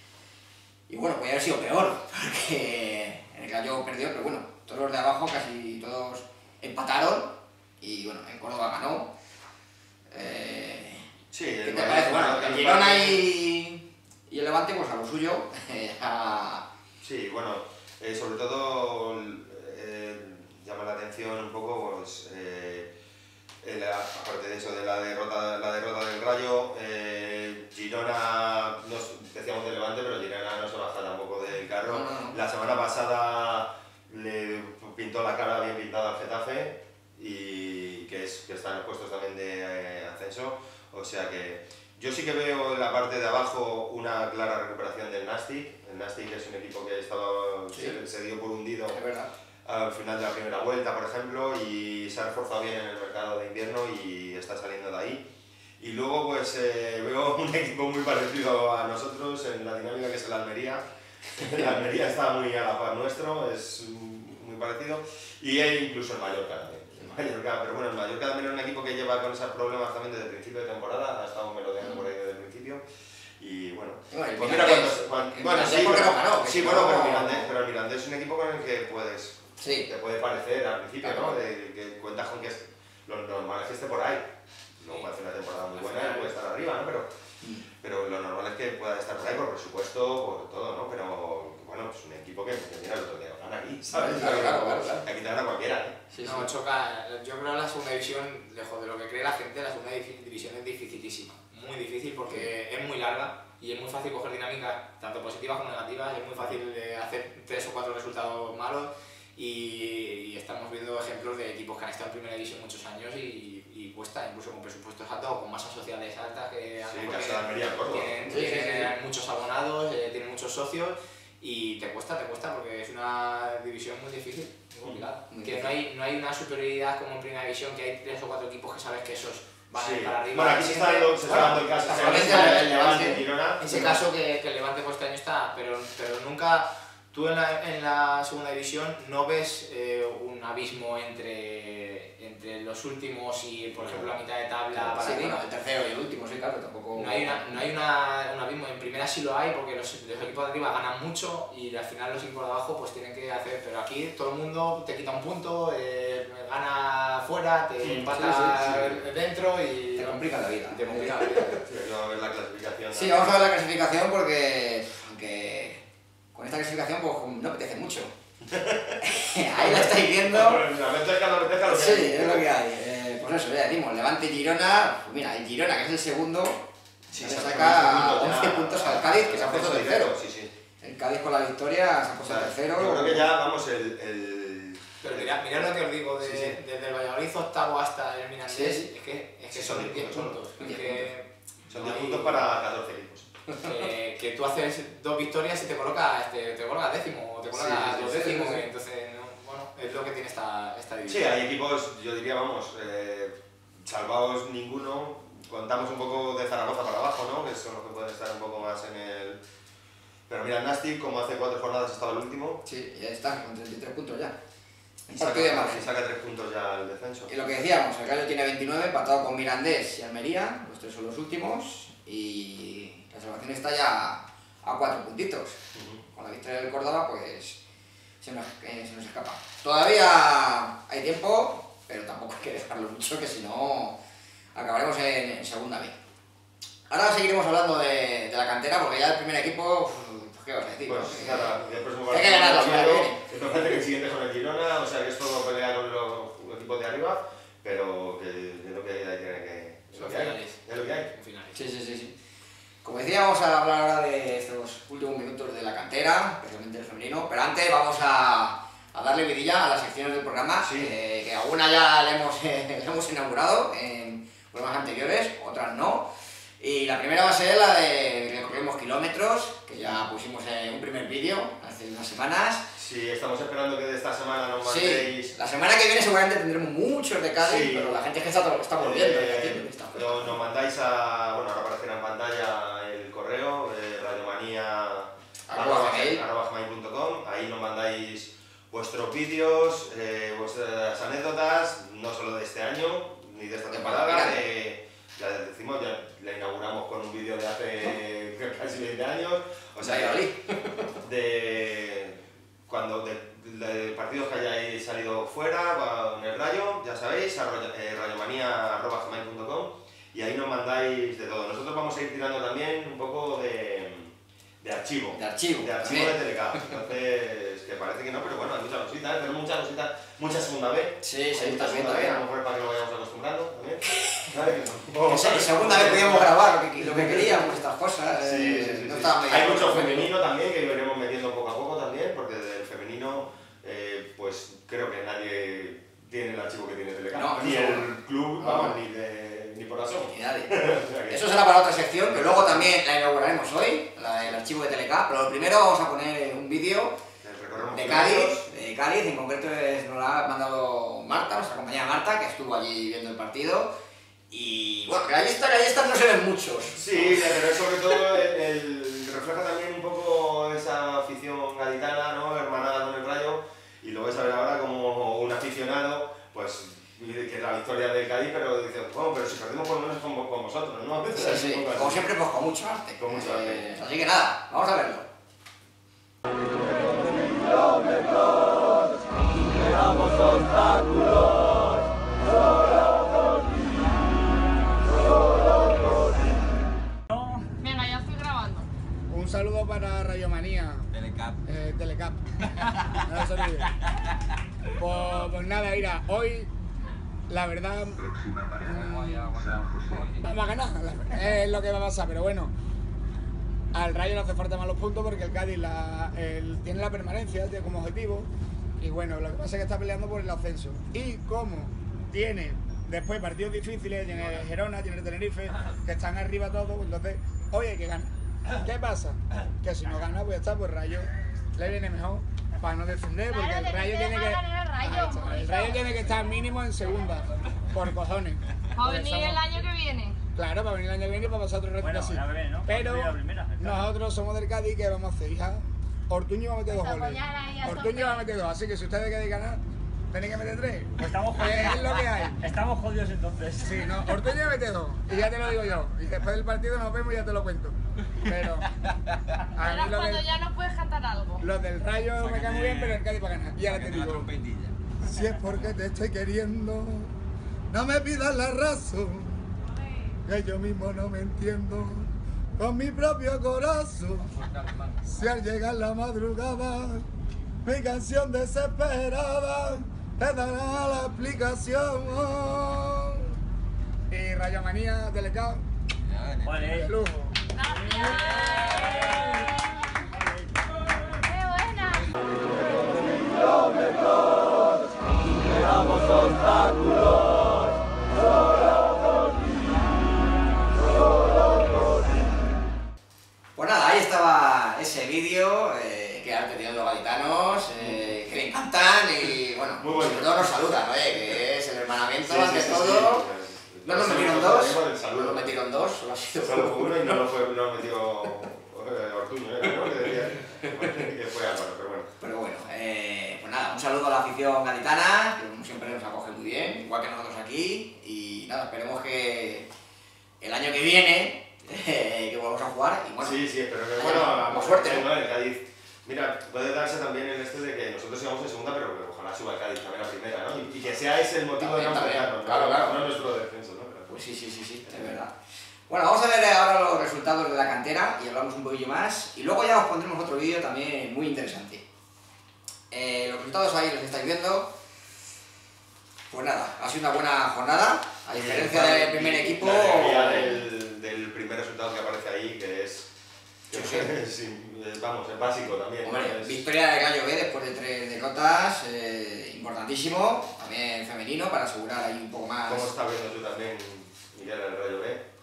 Y bueno, podría haber sido peor, porque en el Gallo perdió, pero bueno, todos los de abajo casi todos empataron y bueno, en Córdoba ganó. Eh, Sí, ¿Qué el te Valladolid- parece? Bueno, el el Girona Valladolid- y, y el Levante pues a lo suyo. eh, a- Sí, bueno, eh, sobre todo eh, llama la atención un poco, pues, eh, el- aparte de eso, de la derrota, la derrota del Rayo, eh, Girona, no, s- decíamos del Levante, pero Girona no se baja tampoco del carro. No, no, no. La semana pasada le pintó la cara bien pintada al Getafe, y que, es, que está en los puestos también de eh, ascenso, o sea que yo sí que veo en la parte de abajo una clara recuperación del Nastic. El Nastic es un equipo que estaba, Sí. se, se dio por hundido Es verdad. al final de la primera vuelta, por ejemplo, y se ha reforzado bien en el mercado de invierno y está saliendo de ahí. Y luego pues eh, veo un equipo muy parecido a nosotros en la dinámica, que es el Almería. El Almería está muy a la par nuestro, es mm, muy parecido, y e incluso el Mallorca también. El Mallorca, pero bueno, el Mallorca también es un equipo que lleva con esos problemas también desde el principio de temporada, ha estado merodeando por ahí desde el principio. Y bueno, Y bueno, el pues mira Mirandés, cuando- cuando- el bueno, Mirandés sí, porque pero, no ganó, que sí, si bueno, no- pero el Mirandés, pero el Mirandés es un equipo con el que puedes, Sí. te puede parecer al principio, Claro. ¿no? De, que cuentas con que es, lo normal es que esté por ahí. Luego hace una temporada muy Al buena final- y puede estar arriba, ¿no? Pero, pero lo normal es que pueda estar por ahí por presupuesto, por todo, ¿no? Pero bueno, es un equipo que, que mira, el otro día gana aquí, ¿sabes? Claro, claro, claro, claro. Aquí te gana cualquiera, ¿eh? Sí, No, sí. choca. Yo creo que la segunda división, lejos de lo que cree la gente, la segunda divi- división es dificilísima. Muy difícil porque es muy larga y es muy fácil coger dinámicas, tanto positivas como negativas. Es muy fácil de hacer tres o cuatro resultados malos y, y estamos viendo ejemplos de equipos que han estado en primera división muchos años y, y cuesta, incluso con presupuestos altos o con masas sociales altas, que a lo Sí, mejor caso de tienen- Almería, Córdoba. tienen, Sí, sí, sí, tienen muchos abonados, eh, tienen muchos socios. Y te cuesta, te cuesta, porque es una división muy difícil, muy complicada. Muy que difícil. no hay, no hay una superioridad como en primera división, que hay tres o cuatro equipos que sabes que esos van a Sí. ir para arriba. Bueno, aquí se está siempre. dando, se está dando el caso, se Actualmente está dando el el Levante Levante. Girona. En ese caso que, que el Levante por este año está, pero, pero nunca, tú en la, en la segunda división no ves eh, un abismo entre, entre los últimos y, por ejemplo, la mitad de tabla para Sí, arriba. bueno, el tercero y el último, sí, claro, tampoco... No hay, una, no hay una, un abismo, en primera sí lo hay porque los, los equipos de arriba ganan mucho y al final los equipos de abajo pues tienen que hacer, pero aquí todo el mundo te quita un punto, eh, gana fuera, te Sí, empata sí, sí, dentro y Te complica la vida. te complica la vida. Sí, aquí vamos a ver la clasificación. Sí, vamos a ver la clasificación porque, aunque con esta clasificación pues no apetece mucho. Ahí la estáis viendo. La ventaja, la ventaja lo que Sí, hay. es lo que hay. Eh, pues eso, ya decimos, Levante y Girona, pues mira, el Girona, que es el segundo, Sí, le se han saca puesto once ya- puntos al Cádiz, que se ha puesto acceso tercero. directo, Sí, sí. El Cádiz con la victoria se ha O puesto sea, tercero. yo creo que ya, vamos, el... el... Pero mirad, mirad lo que os digo, de, Sí, sí. desde el Valladolid octavo hasta el Mirandés, Sí, sí. es que, es que Sí, son son diez diez puntos. puntos, Es que Son no diez hay- puntos para catorce equipos. que, que tú haces dos victorias y te colocas, te, te colocas décimo o te colocas Sí, sí, dos sí, décimos, sí, sí. entonces no, bueno, es lo que tiene esta, esta Sí, división. hay equipos, yo diría, vamos, eh, salvados ninguno. Contamos un poco de Zaragoza para abajo, ¿no? Que son los que pueden estar un poco más en el... Pero mira, el Nastic, como hace cuatro jornadas estaba el último, Sí, ya está, con treinta y tres puntos ya. y Un saca, partido de margen. y saca tres puntos ya al descenso. Y lo que decíamos, el Gallo tiene veintinueve, empatado con Mirandés y Almería, los tres son los últimos, y la salvación está ya a cuatro puntitos. Ujú. Con la victoria del Córdoba, pues se nos, eh, se nos escapa. Todavía hay tiempo, pero tampoco hay que dejarlo mucho, que si no acabaremos en, en segunda B. Ahora seguiremos hablando de, de la cantera, porque ya el primer equipo, pues, ¿qué vas a decir? Pues no? Que- nada, y el próximo hay que ganar la semana que partido, viene. es normal que el siguiente con el Girona, o sea que es todo pelea con los equipos de arriba, pero que es lo que hay, hay que... Es lo Son que hay. finales. Es lo que hay. En finales. Sí, sí, sí, sí. Como decía, vamos a hablar ahora de estos últimos minutos de la cantera, especialmente el femenino, pero antes vamos a, a darle vidilla a las secciones del programa, Sí. eh, que algunas ya le hemos, le hemos inaugurado en programas anteriores, otras no. Y la primera va a ser la de recorremos kilómetros, que ya pusimos en un primer vídeo hace unas semanas. Sí, estamos esperando que de esta semana nos Sí, mandéis... la semana que viene seguramente tendremos muchos de Cádiz, Sí. pero la gente es que está, está volviendo. Eh, y haciendo estas cosas. nos, nos mandáis a... Bueno, ahora aparecerá en pantalla el correo, eh, radiomanía Arroba gmail. arroba gmail punto com. Ahí nos mandáis vuestros vídeos, eh, vuestras anécdotas, no solo de este año, ni de esta De temporada. Palmira. Eh, ya decimos, ya la inauguramos con un vídeo de hace casi veinte años. O sea, Valladolid. de cuando de, de partidos que hayáis salido fuera con el Rayo, ya sabéis, arroyo- eh, radiomanía arroba gmail punto com, y ahí nos mandáis de todo. Nosotros vamos a ir tirando también un poco de, de archivo. De archivo. De archivo también. de Telecap. Entonces, que parece que no, pero bueno, hay muchas cositas, ¿eh? Tenemos muchas cositas, mucha segunda vez. Sí, Hay sí, mucha también, segunda vez, a lo también. mejor para que lo vayamos acostumbrando también. ¿Sabes? Que se- segunda vez podíamos grabar lo que, lo que queríamos, estas cosas. Sí, eh, sí, sí, no sí. estaba medio- Hay mucho femenino también que iremos metiendo poco a poco también, porque del femenino, eh, pues creo que nadie tiene el archivo que tiene Telecap. No, ni no, el club, no. vamos, ni, de, ni por asomo. Ni nadie. O sea que- Eso será para otra sección, que luego también la inauguraremos hoy, la del archivo de Telecap. Pero lo primero vamos a poner un vídeo recorremos de kilómetros. Cádiz, de Cádiz, en concreto es- nos la ha mandado Marta, nuestra compañera Marta, que estuvo allí viendo el partido. Y bueno, que gallistas, gallistas no se ven muchos. Sí, pero sobre todo el, el- refleja también un poco esa afición gaditana, ¿no? Hermanada con el Rayo, y lo vais a ver ahora como un aficionado, pues que es la victoria del Cádiz, pero dice, bueno, pero si perdemos por lo menos con, con vosotros, ¿no? Sí, sí, como siempre, pues con mucho arte. Con mucho arte. Eh, así que nada, vamos a verlo. Venga, ya estoy grabando. Un saludo para Radiomanía, Telecap. eh, Telecap. No se olvide. Pues, pues nada, mira, hoy la verdad mm, vamos a ganar, la- es lo que va a pasar, pero bueno, al Rayo no hace falta más los puntos porque el Cádiz la- el- tiene la permanencia, tiene como objetivo, y bueno, lo que pasa es que está peleando por el ascenso. Y como tiene después partidos difíciles, tiene el Gerona, tiene el Tenerife, que están arriba todos, entonces hoy hay que ganar. ¿Qué pasa? Que si no gana, pues ya está, pues Rayo le viene mejor para no descender, porque Claro, el Rayo te tiene que deja ganar el Rayo, Ahí está, el bonito. Rayo tiene que estar mínimo en segunda, por cojones. Va a Porque venir somos- el año que viene. Claro, para venir el año que viene para pasar otro reto Bueno, así. ya veré, ¿no? Pero Cuando llegue la primera, está. nosotros somos del Cádiz, ¿qué vamos a hacer, hija? Ortuño va a meter dos Pues goles. apoyar ahí a Ortuño tope. va a meter dos, así que si ustedes queréis ganar, tenéis que meter tres. Pues estamos Eh, jodidos. es lo que hay. Estamos jodidos entonces. Sí, no, Ortuño mete dos, y ya te lo digo yo. Y después del partido nos vemos y ya te lo cuento. Pero a Ahora mí lo cuando que- ya no puedes cantar algo. los del Rayo me caen muy bien, pero el Cádiz para ganar. Y ahora te digo, si es porque te estoy queriendo, no me pidas la razón, que yo mismo no me entiendo con mi propio corazón. Si al llegar la madrugada, mi canción desesperada te dará la explicación. Y Rayomanía, Telecap, Vale. de lujo. Gracias. ¡Qué buena! Pues nada, ahí estaba ese vídeo, eh, que arte tienen los gaditanos, eh, que le encantan y bueno, Muy bueno. sobre todo nos saludan, ¿no? Eh, que es el hermanamiento Sí, sí, ante sí, todo. sí. No nos Sí, metieron sí, dos, sí, por el no saludo. nos metieron dos, solo ha sido Solo fue uno y no lo fue, no lo metió eh, Ortuño, ¿eh? ¿No? Que decía que fue Álvaro, pero bueno. Pero bueno, eh, pues nada, un saludo a la afición gaditana, que como siempre nos acoge muy bien, igual que nosotros aquí, y nada, esperemos que el año que viene, eh, que volvamos a jugar, y bueno, Sí, sí, pero que haya bueno, más más suerte, suerte, ¿no? ¿no? El Cádiz. Mira, puede darse también el este de que nosotros sigamos en segunda, pero que ojalá suba el Cádiz también a primera, ¿no? Y, y que sea ese el motivo También, de no también. enfrentarnos, Claro, ¿no? claro. No nuestro descenso, ¿no? Pero- pues sí, sí, sí, sí, es verdad. Bueno, vamos a ver ahora los resultados de la cantera y hablamos un poquillo más, y luego ya os pondremos otro vídeo también muy interesante. Eh, los resultados ahí los estáis viendo. Pues nada, ha sido una buena jornada, a diferencia Sí, del primer y equipo. La alegría del, del primer resultado que aparece ahí, que es. que Sí, es- sí, es- vamos, es básico también. ¿no? Hombre, Es- victoria del Gallo B después de tres derrotas, eh, importantísimo, también femenino para asegurar ahí un poco más. ¿Cómo estás viendo tú también, Miguel, el Rayo B?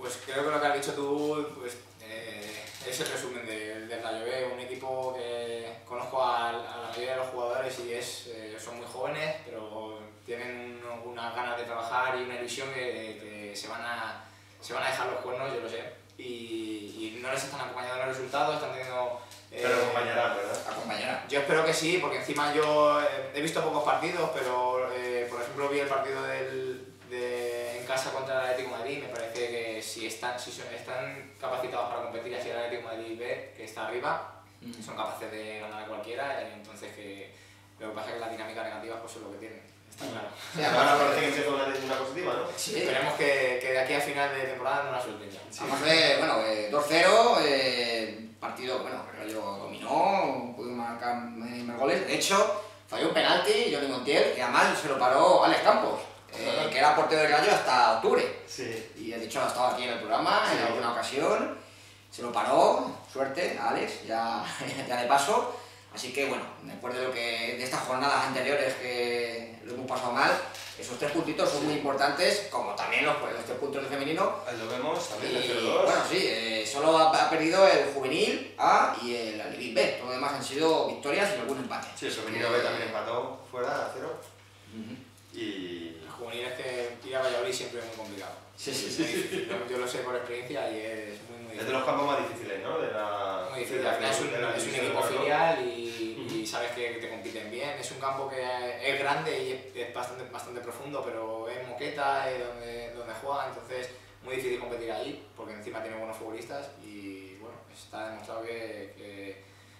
Pues creo que lo que has dicho tú pues, eh, es el resumen del de Rayo B, un equipo que conozco a, a la mayoría de los jugadores y es, eh, son muy jóvenes, pero tienen un, unas ganas de trabajar y una ilusión que, que se, van a, se van a dejar los cuernos, yo lo sé, y, y no les están acompañando los resultados, están teniendo... Eh, Pero acompañarán, ¿verdad? Acompañará. Yo espero que sí, porque encima yo eh, he visto pocos partidos, pero eh, por ejemplo vi el partido del, de, en casa contra el Atlético de Madrid, me parece que si están, si son, están capacitados para competir así el Atlético de Madrid B, que está arriba, mm. son capaces de ganar a cualquiera, y entonces que lo que pasa es que la dinámica negativa pues es lo que tienen, está claro. Sí, ahora parece que empieza una, una positiva, ¿no? Sí, esperemos que, que de aquí a final de temporada no la suelten ya. Sí. Vamos de, bueno, eh, dos cero, eh, partido, bueno, el Rayo dominó, pudo marcar más goles, de hecho, falló un penalti, Johnny Montiel, y además se lo paró Alex Campos, eh, que era portero del Rayo hasta octubre. Sí. Y de hecho ha estado aquí en el programa Sí. en alguna ocasión, se lo paró, suerte a Alex, ya, ya de paso. Así que bueno, después de lo que de estas jornadas anteriores que lo hemos pasado mal, esos tres puntitos son muy importantes, como también los, los tres puntos de femenino. Ahí lo vemos, también Y, el cero dos. bueno, sí, eh, solo ha, ha perdido el juvenil A y el Alevín B. Todo lo demás han sido victorias y algún empate. Sí, el femenino B también empató fuera a cero. Uh-huh. Y... El juvenil es que ir a Valladolid siempre es muy complicado. Sí, sí, Es sí. muy difícil. Yo, yo lo sé por experiencia y es muy, muy Es difícil. de los campos más difíciles, ¿no? De la, Muy difícil, de la- al final es un, de la es un división equipo de honor. filial y, y sabes que te compiten bien. Es un campo que es grande y es, es bastante, bastante profundo, pero es moqueta, es donde, donde juega, entonces muy difícil competir ahí porque encima tiene buenos futbolistas y bueno, está demostrado que, que,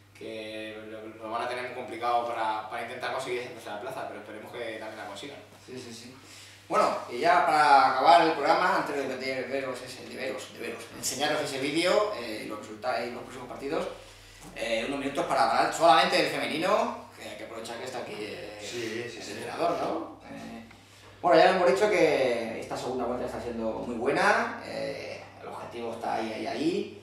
que lo, lo van a tener muy complicado para, para intentar conseguir esa plaza, pero esperemos que también la consigan. Sí, sí, sí. Bueno, y ya para acabar el programa, antes de meter veros ese, de veros, de veros, enseñaros ese vídeo, eh, los resultados y los próximos partidos, eh, unos minutos para hablar solamente del femenino, que hay que aprovechar que está aquí eh, Sí, sí, el sí. entrenador, ¿no? Eh, bueno, ya hemos dicho que esta segunda vuelta está siendo muy buena, eh, el objetivo está ahí, ahí, ahí,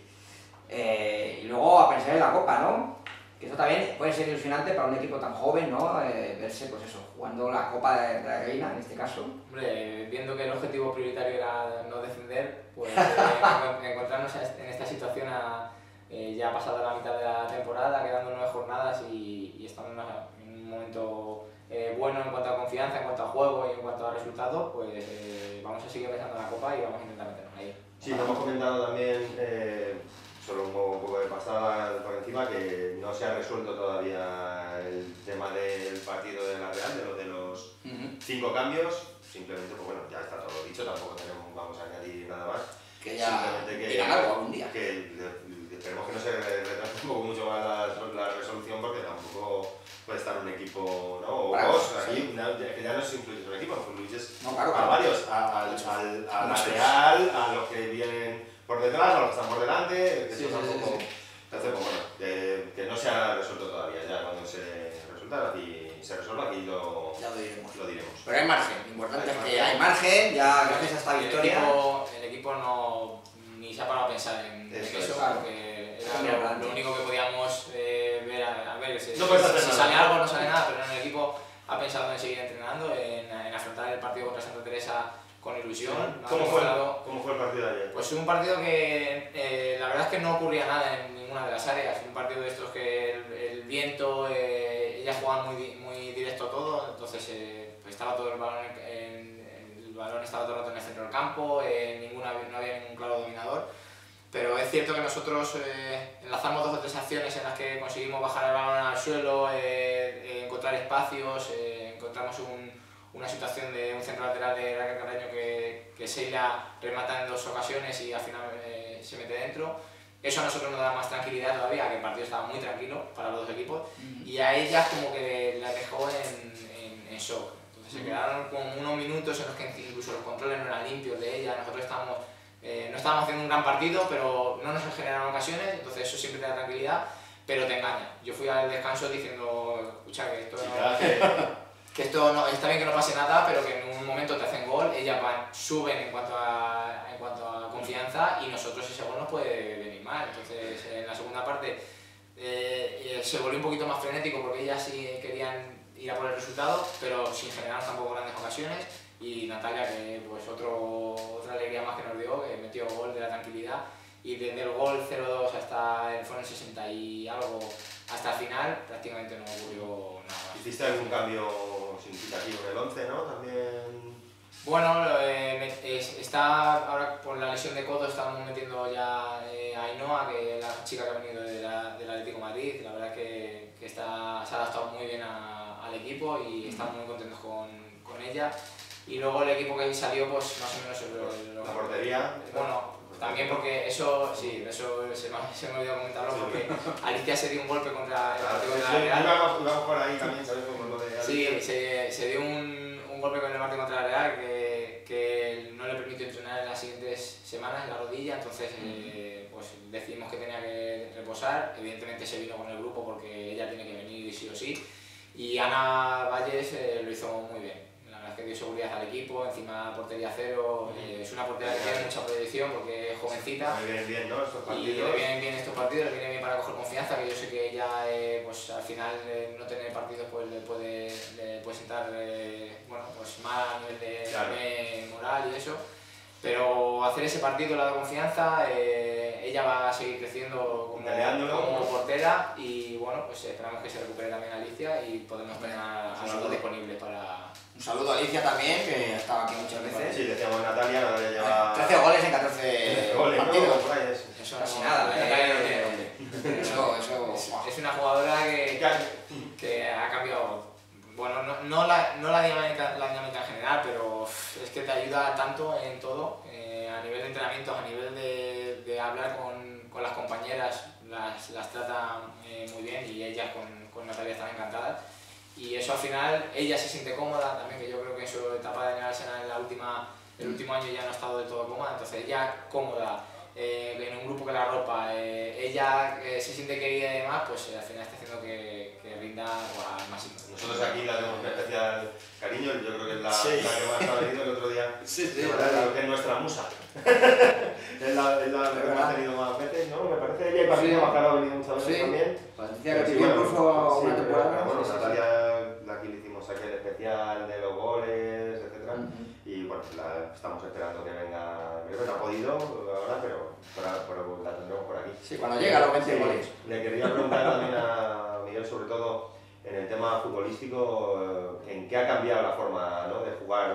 eh, y luego a pensar en la Copa, ¿no? Que eso también puede ser ilusionante para un equipo tan joven, ¿no? Eh, verse, pues eso, jugando la Copa de, de la Reina, en este caso. Hombre, viendo que el objetivo prioritario era no descender, pues eh, encontrarnos en esta situación a, eh, ya pasada la mitad de la temporada, quedando nueve jornadas y, y estamos en un momento eh, bueno en cuanto a confianza, en cuanto a juego y en cuanto a resultados, pues eh, vamos a seguir pensando en la Copa y vamos a intentar meternos ahí. Sí, lo hemos comentado también, eh, solo un poco, un poco de pasada por encima, que no se ha resuelto todavía el tema del partido de la Real, de los, de los Uh-huh. cinco cambios. Simplemente, pues bueno, ya está todo dicho, tampoco tenemos, vamos a añadir nada más. Que ya Simplemente que, dirán algo algún día. que de- esperemos que no se retrase un poco mucho más la, la resolución, porque tampoco puede estar un equipo, ¿no? O Bravo, dos, aquí, sí. una- que ya no es incluir un equipo, incluyes No, claro, a claro. varios, a, al- al- a la Muchos. Real, a los que vienen por detrás, a los que están por delante, que Sí, eso sí, sí, tampoco- sí. Entonces, pues bueno, que, que no se ha resuelto todavía, ya cuando se resuelta aquí, se resuelva aquí lo, Ya lo diremos. lo diremos. Pero hay margen, lo importante Hay es margen. que hay margen, ya gracias a esta El victoria. equipo, el equipo no, ni se ha parado a pensar en, en Eso eso, es. porque era Cambia lo, adelante. lo único que podíamos eh, ver, a, a ver si, No puedes si- hacer si nada. sale algo no sale nada, pero en el equipo ha pensado en seguir entrenando, en, en afrontar el partido contra Santa Teresa con ilusión. No ha ¿Cómo fue, mejorado. ¿Cómo fue el partido de ayer? Pues un partido que eh, la verdad es que no ocurría nada en ninguna de las áreas, un partido de estos que el, el viento, eh, ellas jugaban muy, di- muy directo todo, entonces eh, pues estaba todo el balón, en, en- el balón estaba todo el rato en el centro del campo, eh, ninguna, no había ningún claro dominador, pero es cierto que nosotros eh, enlazamos dos o tres acciones en las que conseguimos bajar el balón al suelo, eh, eh, encontrar espacios, eh, encontramos un una situación de un centro lateral de Raquel Carreño que, que Sheila remata en dos ocasiones y al final eh, se mete dentro. Eso a nosotros nos da más tranquilidad todavía, que el partido estaba muy tranquilo para los dos equipos, y a ellas como que la dejó en, en, en shock. Entonces se quedaron con unos minutos en los que incluso los controles no eran limpios de ella, nosotros estábamos, eh, no estábamos haciendo un gran partido, pero no nos generaron ocasiones, entonces eso siempre te da tranquilidad, pero te engaña. Yo fui al descanso diciendo, escucha, que esto Sí, no... claro que- que esto no, está bien que no pase nada, pero que en un momento te hacen gol, ellas van, suben en cuanto a, en cuanto a confianza y nosotros ese gol nos puede venir mal. Entonces en la segunda parte eh, se volvió un poquito más frenético porque ellas sí querían ir a por el resultado, pero sin generar tampoco grandes ocasiones. Y Natalia, que pues otro, otra otra alegría más que nos dio, que metió gol de la tranquilidad. Y desde el gol cero dos hasta el, fueron sesenta y algo hasta el final, prácticamente no ocurrió nada. ¿Hiciste algún cambio significativo en el once, no? También... Bueno, eh, es, está ahora por la lesión de codo estamos metiendo ya eh, a Ainhoa, que es la chica que ha venido de la, del Atlético de Madrid. La verdad es que, que está, se ha adaptado muy bien a, al equipo y estamos muy contentos con, con ella. Y luego el equipo que salió, pues más o menos... Lo, lo, ¿La portería? Bueno, también porque eso, sí, eso se me, se me olvidó comentarlo, porque Alicia se dio un golpe contra el partido contra la Real. Íbamos, íbamos por ahí también, ¿sabes? Como lo de Sí, se, se dio un, un golpe con el partido contra la Real que, que no le permitió entrenar en las siguientes semanas en la rodilla, entonces eh, pues decidimos que tenía que reposar. Evidentemente se vino con el grupo porque ella tiene que venir sí o sí. Y Ana Valles eh, lo hizo muy bien. La verdad es que dio seguridad al equipo, encima portería cero, eh, es una portería que tiene mucha proyección porque es jovencita. Me vienen bien, ¿no? Estos partidos. Y le vienen bien estos partidos, le viene bien para coger confianza, que yo sé que ella eh, pues al final eh, no tener partidos pues le puede, le puede sentar eh, bueno, pues mal a nivel de, claro. de moral y eso. Pero hacer ese partido le da confianza, eh, ella va a seguir creciendo como, como portera y bueno, pues esperamos que se recupere también Alicia y podemos tener a, a los dos disponibles para... Un saludo a Alicia también, que ha estado aquí muchas veces. Sí, decíamos Natalia, Natalia lleva... trece goles en catorce goles, partidos. ¿no? Por ahí es. Eso Casi no, nada, no, eh, no tiene nombre. Eso, eso... Es, es una jugadora que, que ha cambiado, bueno, no, no, la, no la, dinámica, la dinámica en general, pero es que te ayuda tanto en todo, eh, a nivel de entrenamientos, a nivel de, de hablar con, con las compañeras, las, las trata eh, muy bien y ellas con, con Natalia están encantadas. Y eso al final, ella se siente cómoda también, que yo creo que en su etapa de Arsenal en la última, el último año ya no ha estado del todo cómoda, entonces ella cómoda, eh, en un grupo que la arropa, eh, ella eh, se siente querida y demás, pues eh, al final está haciendo que, que rinda al máximo. Nosotros aquí la tenemos un especial cariño, yo creo que es la, Sí. la que más ha venido el otro día, Sí, sí, de es verdad, verdad. que es nuestra musa. es la, es la que hemos tenido más veces, ¿no? Me parece, ella y Patricia Sí. Bajaro ha venido muchas veces Sí. también. Patricia Sí, recibió bueno, incluso sí, una pero, temporada. bueno, Sí, sí, sí. Natalia, aquí le hicimos aquel especial de los goles, etcétera. Ujú. Y bueno, la, estamos esperando que venga, creo que no ha podido ahora, pero, pero, pero la tendremos por aquí. Sí, cuando llega a los veinte Sí, goles. le quería preguntar también a Miguel, sobre todo en el tema futbolístico, eh, en qué ha cambiado la forma, ¿no?, de jugar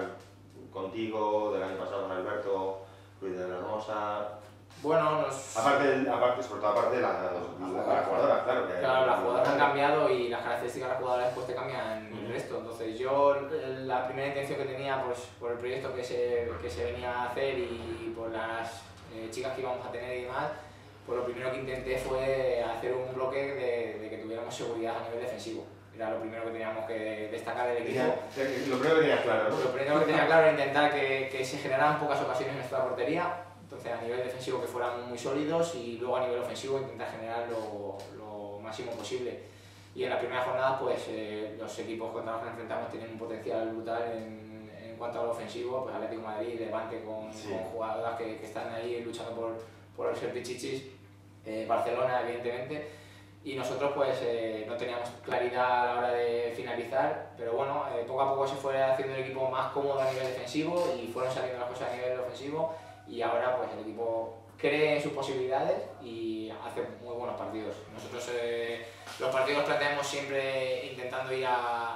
contigo, del año pasado con Alberto, Ruiz de la Hermosa. Bueno, nos... Aparte, aparte, sobre todo aparte de las la, la jugadoras, claro. Que Claro, las jugadoras han cambiado y las características de las jugadoras después te cambian el resto. Entonces yo la primera intención que tenía pues, por el proyecto que se, que se venía a hacer y por las eh, chicas que íbamos a tener y demás, pues lo primero que intenté fue hacer un bloque de, de que tuviéramos seguridad a nivel defensivo. Era lo primero que teníamos que destacar del equipo. Lo primero que tenías claro, ¿no? Lo primero que tenía claro era intentar que, que se generaran pocas ocasiones en nuestra portería. Entonces a nivel defensivo que fueran muy sólidos y luego a nivel ofensivo intentar generar lo, lo máximo posible. Y en la primera jornada pues eh, los equipos contra los que nos enfrentamos tienen un potencial brutal en, en cuanto a lo ofensivo, pues Atlético de Madrid, Levante con, Sí. con jugadoras que, que están ahí luchando por, por ser pichichis, eh, Barcelona evidentemente. Y nosotros pues eh, no teníamos claridad a la hora de finalizar, pero bueno, eh, poco a poco se fue haciendo el equipo más cómodo a nivel defensivo y fueron saliendo las cosas a nivel ofensivo. Y ahora pues el equipo cree en sus posibilidades y hace muy buenos partidos. Nosotros eh, los partidos los planteamos siempre intentando ir a,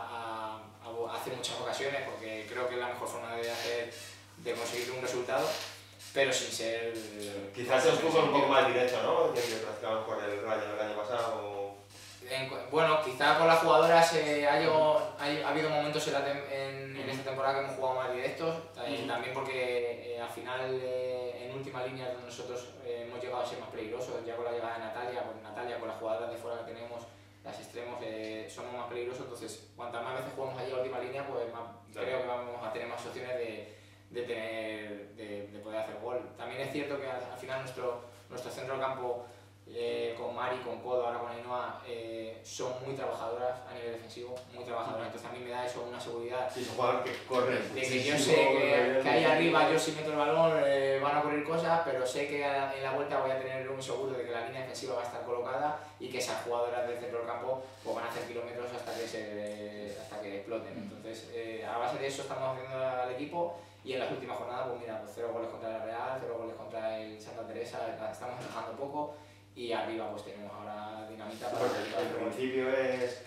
a, a hacer muchas ocasiones porque creo que es la mejor forma de, hacer, de conseguir un resultado, pero sin ser... Quizás es un, un poco más directo, ¿no? Que practicamos con el Rayo del año pasado. En, bueno, quizá con las jugadoras eh, ha, llegado, ha, ha habido momentos en, la tem en, en esta temporada que hemos jugado más directos, eh, también porque eh, al final eh, en última línea nosotros eh, hemos llegado a ser más peligrosos, ya con la llegada de Natalia, con Natalia, con las jugadoras de fuera que tenemos, las extremos, eh, somos más peligrosos, entonces cuantas más veces jugamos allí a última línea, pues más, creo que vamos a tener más opciones de, de, tener, de, de poder hacer gol. También es cierto que al, al final nuestro, nuestro centro del campo eh, con Mari, con Codo, ahora con Ainhoa, eh, son muy trabajadoras a nivel defensivo, muy trabajadoras, entonces a mí me da eso una seguridad. Sí, son jugadores que corren. De que yo sé que, que ahí arriba yo si meto el balón eh, van a ocurrir cosas, pero sé que a, en la vuelta voy a tener un seguro de que la línea defensiva va a estar colocada y que esas jugadoras del centro del campo pues, van a hacer kilómetros hasta que, se, hasta que exploten. Entonces, eh, a base de eso estamos haciendo al equipo y en las últimas jornadas, pues mira, pues cero goles contra la Real, cero goles contra el Santa Teresa, estamos encajando poco y arriba pues tenemos ahora dinamita para... Porque el, el principio es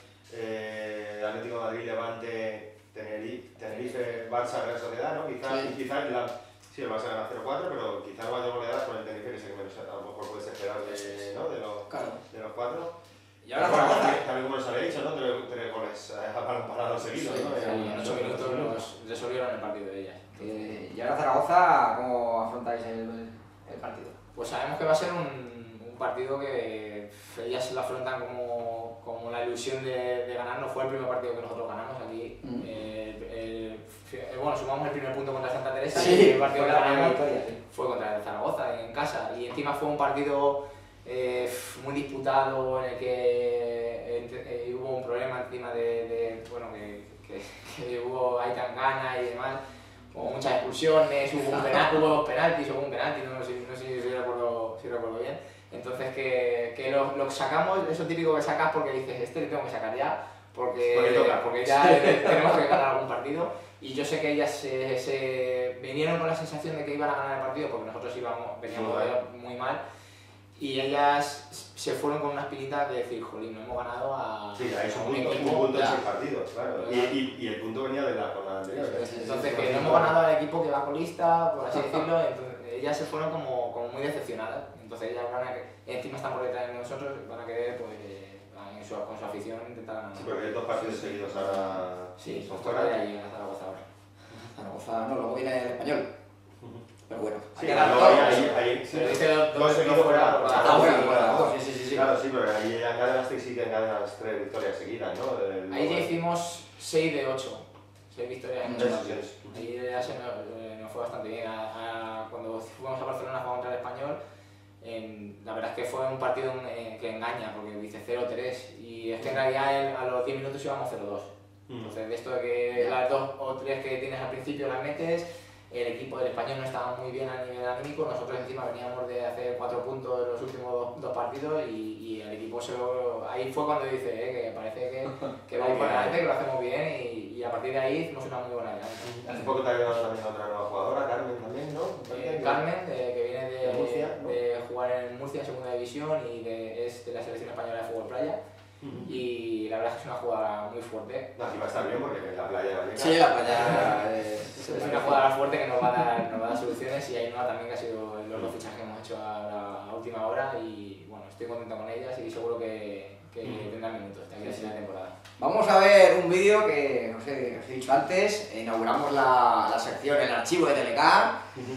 eh, Atlético de Madrid, Levante, Tenerife, Tenerife, Barça, Real Sociedad, ¿no? Quizás, Sí. quizás la, sí, el Barça gana cero cuatro, pero quizás vaya goleadas con el Tenerife, que sé que menos, a lo mejor puedes esperar de, ¿no? de, los, Claro. de los cuatro. Y ahora Bueno, Zaragoza. también, también como les había dicho, ¿no? Tres, tres goles eh, parados seguidos, Sí, ¿no? sí, Y en ocho minutos nos resolvieron el partido de ellas. Eh, y ahora Zaragoza, ¿cómo afrontáis el, el partido? Pues sabemos que va a ser un, un partido que ellas lo afrontan como, como la ilusión de, de ganar. No fue el primer partido que nosotros ganamos aquí. Mm. Eh, el- el- bueno, sumamos el primer punto contra Santa Teresa y Sí, el partido que fue la primera ganamos victoria, sí. fue contra el Zaragoza en casa. Y encima fue un partido eh, muy disputado en el que entre- eh, hubo un problema encima de, de bueno, que, que, que hubo ahí tan gana y demás. Hubo muchas expulsiones, hubo, un penal, hubo dos penaltis, hubo un penalti, no sé, no sé si, recuerdo, si recuerdo bien. Entonces que, que lo, lo sacamos, eso típico que sacas porque dices, este le tengo que sacar ya, porque, Porque toca. porque ya tenemos que ganar algún partido. Y yo sé que ellas se, se vinieron con la sensación de que iban a ganar el partido porque nosotros íbamos, veníamos Sí, muy mal. Y ellas se fueron con una espinita de decir, jolín, no hemos ganado a, Sí, ahí es a un un punto, un equipo. punto en ya. seis partidos, claro. Y, y, y el punto venía de la jornada anterior. Sí, sí, sí. Entonces, que no hemos ganado al equipo que va colista, por así decirlo, entonces ellas se fueron como, como muy decepcionadas. Entonces ellas van a que, encima están por detrás de nosotros, van a querer, pues, eh, en su, con su afición intentar ganar. Sí, porque hay dos partidos seguidos ahora Sí, son son fuera. fuera de ahí a Zaragoza ahora. Zaragoza, no, luego viene el español. Pero bueno, Sí, hay que dar no, todo. ahí, ahí, ahí, Pero dice dos- dos dos seguidos fuera, fuera. por- Ah, Ah, bueno, sí, bueno, fuera. sí, sí, sí, sí. Claro, sí, pero ahí encadenaste sí que encadenas tres victorias seguidas, ¿no? El- Ahí ya hicimos seis de ocho, seis victorias en ocho Eso, partidos. sí. Ahí ya se nos, eh, nos fue bastante bien. A- a- cuando fuimos a Barcelona a jugar contra el Español, en- la verdad es que fue un partido eh, que engaña, porque dice cero tres y es que en realidad el- a los diez minutos íbamos cero dos. Mm. Entonces, de esto de que las dos o tres que tienes al principio las metes, el equipo del Español no estaba muy bien a nivel anímico, nosotros encima veníamos de hacer cuatro puntos en los últimos dos, dos partidos y, y el equipo se lo, ahí fue cuando dice eh, que parece que, que vamos por delante, que lo hacemos bien y, y a partir de ahí hicimos una muy buena dinámica. Hace poco te ha llegado también otra nueva jugadora, Carmen también, ¿no? Eh, Carmen, de- que viene de, De Murcia, ¿no? de jugar en Murcia en segunda división y de, es de la selección española de fútbol playa Ujú. y la verdad es que es una jugadora muy fuerte. No, aquí va a estar bien porque en la playa va a llegar. Sí, la playa es... Es una jugadora fuerte que nos va a dar, nos va a dar soluciones y Ainhoa también que ha sido los dos fichajes que hemos hecho a, a última hora y bueno, estoy contento con ellas y seguro que, que tendrán minutos de aquí a la siguiente temporada. Vamos a ver un vídeo que, no sé, os he dicho antes, inauguramos la, la sección, el archivo de Telecar,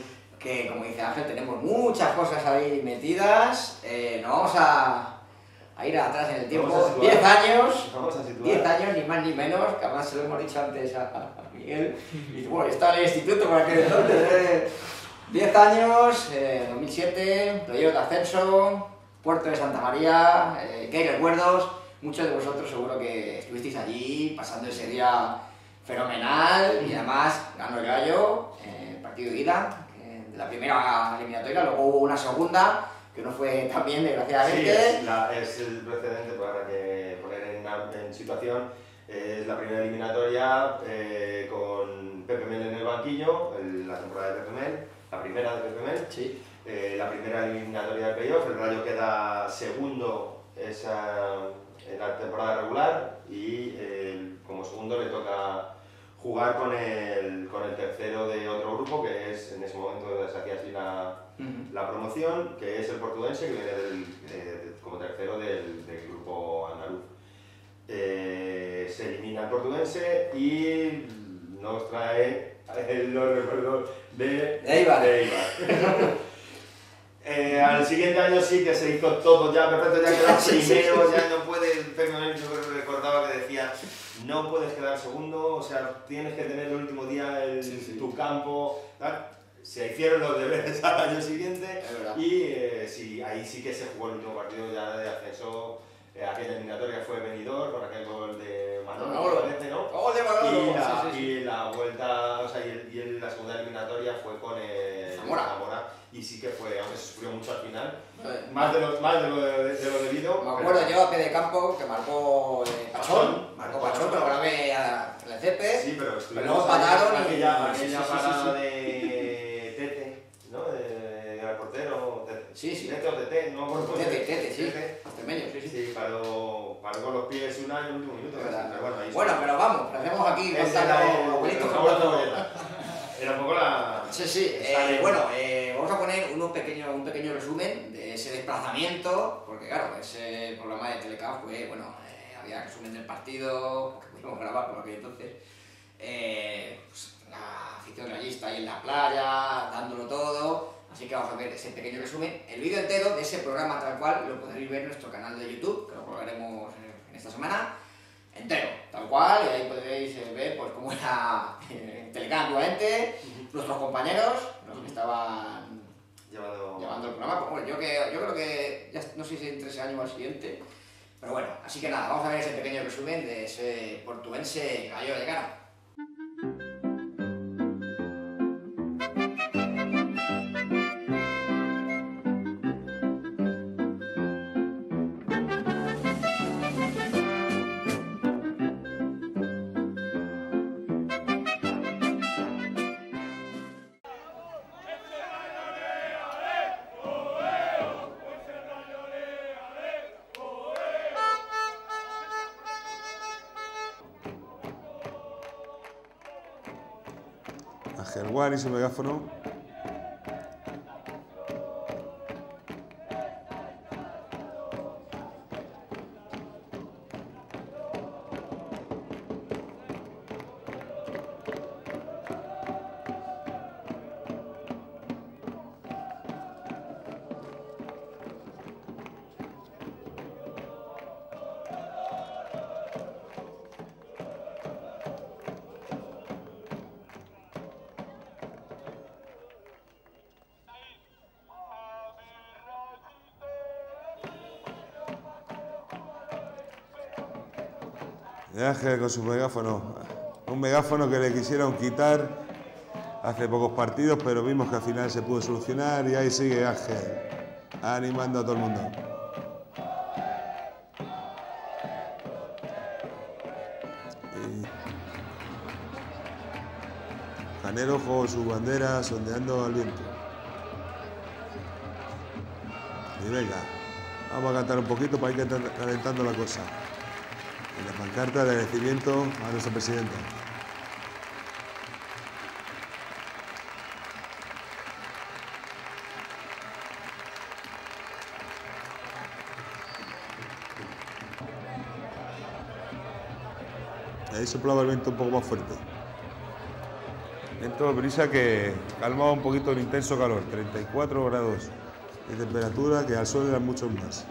que como dice Ángel, tenemos muchas cosas ahí metidas, eh, nos vamos a, a ir atrás en el tiempo, Vamos a situar. diez años, Vamos a situar. diez años, ni más ni menos, que además se lo hemos dicho antes a, a Miguel, y dice, bueno, estaba en el instituto por aquel entonces, eh, diez años, eh, dos mil siete, playoff de ascenso, Puerto de Santa María, eh, que hay recuerdos, muchos de vosotros seguro que estuvisteis allí pasando ese día fenomenal y además ganó el Gallo, eh, el partido de ida, eh, de la primera eliminatoria, luego hubo una segunda, que no fue tan bien Sí, desgraciadamente. es, la- es el precedente para que poner en, en situación. Es la primera eliminatoria eh, con Pepe Mel en el banquillo, el- la temporada de Pepe Mel, la primera de Pepe Mel. Sí. Eh, la primera eliminatoria de playoff, el Rayo queda segundo esa, en la temporada regular y eh, como segundo le toca jugar con el, con el tercero de otro grupo, que es en ese momento se hacía así la, Ujú. la promoción, que es el Portudense, que viene del, eh, como tercero del, del grupo andaluz. Eh, se elimina el Portudense y nos trae el los recuerdos de, De Eibar. de Eibar. Eh, al siguiente año sí que se hizo todo ya perfecto, ya quedó Sí, sí, primero, sí, sí. ya no puedes, yo recordaba que decía, no puedes quedar segundo, o sea, tienes que tener el último día el, Sí, sí. tu campo, tal. se hicieron los deberes al año siguiente Es verdad. y eh, sí, ahí sí que se jugó el último partido ya de ascenso, eh, aquella eliminatoria fue Benidorm con aquel gol de Manolo, Manolo. me parece, ¿no? ¡Gol de Manolo! Y la, Sí, sí, sí. y la vuelta, o sea, y, el- y el- la segunda eliminatoria fue con el Zamora. Zamora, y sí que fue, aunque se sufrió mucho al final, Eh, más de lo, más de lo, de, de lo debido. Me pero- acuerdo yo a pie de campo que marcó eh, Pachón, Pachón. marcó Pachón, pero grave a- en el césped. Sí, pero Pero estuvimos luego empataron y- aquella, sí, sí, aquella sí, sí, parada sí. de Tete, ¿no? De, de portero, Tete. Sí, sí. Tete o Tete, no me acuerdo. cómo se Tete, dice. Tete, sí. Tete. Extremeño, sí, sí. Sí, paró, paró con los pies una en el último minuto. Es verdad. Pero bueno, ahí Bueno, sí. pero vamos, que hacemos aquí Ese contando era el- abuelitos el que sabor de cuando- cebolleta. Era un poco la... Sí, sí. Está eh, bien. bueno, eh, vamos a poner unos pequeños, un pequeño resumen de ese desplazamiento, porque claro, ese programa de Telecam fue, bueno, eh, había resumen del partido, que pudimos grabar por aquel entonces. Eh, pues, la afición rayista ahí en la playa, dándolo todo. Así que vamos a ver ese pequeño resumen. El vídeo entero de ese programa tal cual lo podréis ver en nuestro canal de YouTube, que lo colgaremos en esta semana. Entero, tal cual, y ahí podréis eh, ver pues, cómo era eh, Telecam actualmente, nuestros compañeros, los que estaban Llevado... llevando el programa. Pues, bueno, yo, que, yo creo que, ya no sé si entre ese año o el siguiente, pero bueno, así que nada, vamos a ver ese pequeño resumen de ese portuense Gallo de Cano. Ángel Juan y su megáfono. Y Ángel con su megáfono. Un megáfono que le quisieron quitar hace pocos partidos, pero vimos que al final se pudo solucionar y ahí sigue Ángel, animando a todo el mundo. Y Canero con su bandera sondeando al viento. Y venga, vamos a cantar un poquito para ir calentando la cosa. En la pancarta de agradecimiento a nuestra presidenta. Ahí soplaba el viento un poco más fuerte. Viento de brisa que calmaba un poquito el intenso calor, treinta y cuatro grados de temperatura, que al sol eran muchos más.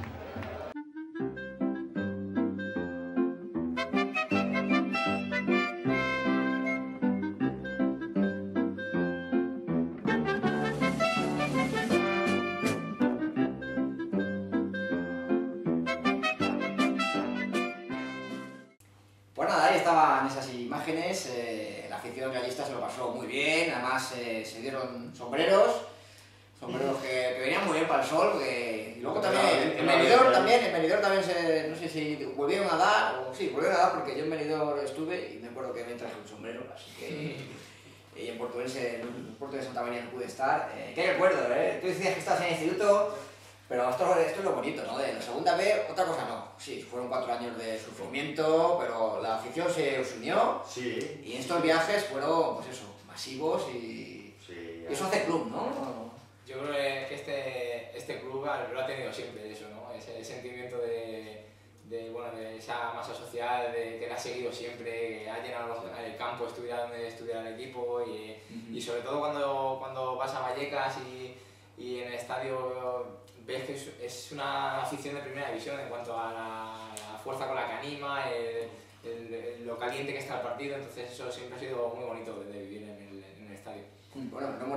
Pues nada, ahí estaban esas imágenes, eh, la afición realista se lo pasó muy bien, además eh, se dieron sombreros, sombreros que, que venían muy bien para el sol, que- y luego también, en Benidorm también, en Benidorm también se, no sé si volvieron a dar, o sí, volvieron a dar porque yo en Benidorm estuve y me acuerdo que me traje un sombrero, así que... Y en Portuense, en el puerto de Santa María no pude estar. Eh, qué recuerdo, ¿eh? Tú decías que estabas en el instituto, pero esto, esto es lo bonito, ¿no? De la segunda vez, otra cosa no. Sí, fueron cuatro años de sufrimiento, pero la afición se unió Sí, y estos viajes fueron, pues eso, masivos y... sí. y eso hace club, ¿no? Yo creo que este, este club lo ha tenido siempre, eso, ¿no? Ese sentimiento de, de, bueno, de esa masa social, de que le ha seguido siempre, que ha llenado los- el campo, estuviera donde estuviera el equipo y, y sobre todo cuando, cuando vas a Vallecas y, y en el estadio ves que es, es una afición de primera división en cuanto a la, la fuerza con la que anima, el, el- el- lo caliente que está el partido, entonces eso siempre ha sido muy bonito de vivir en el, en el estadio. Bueno, no hemos,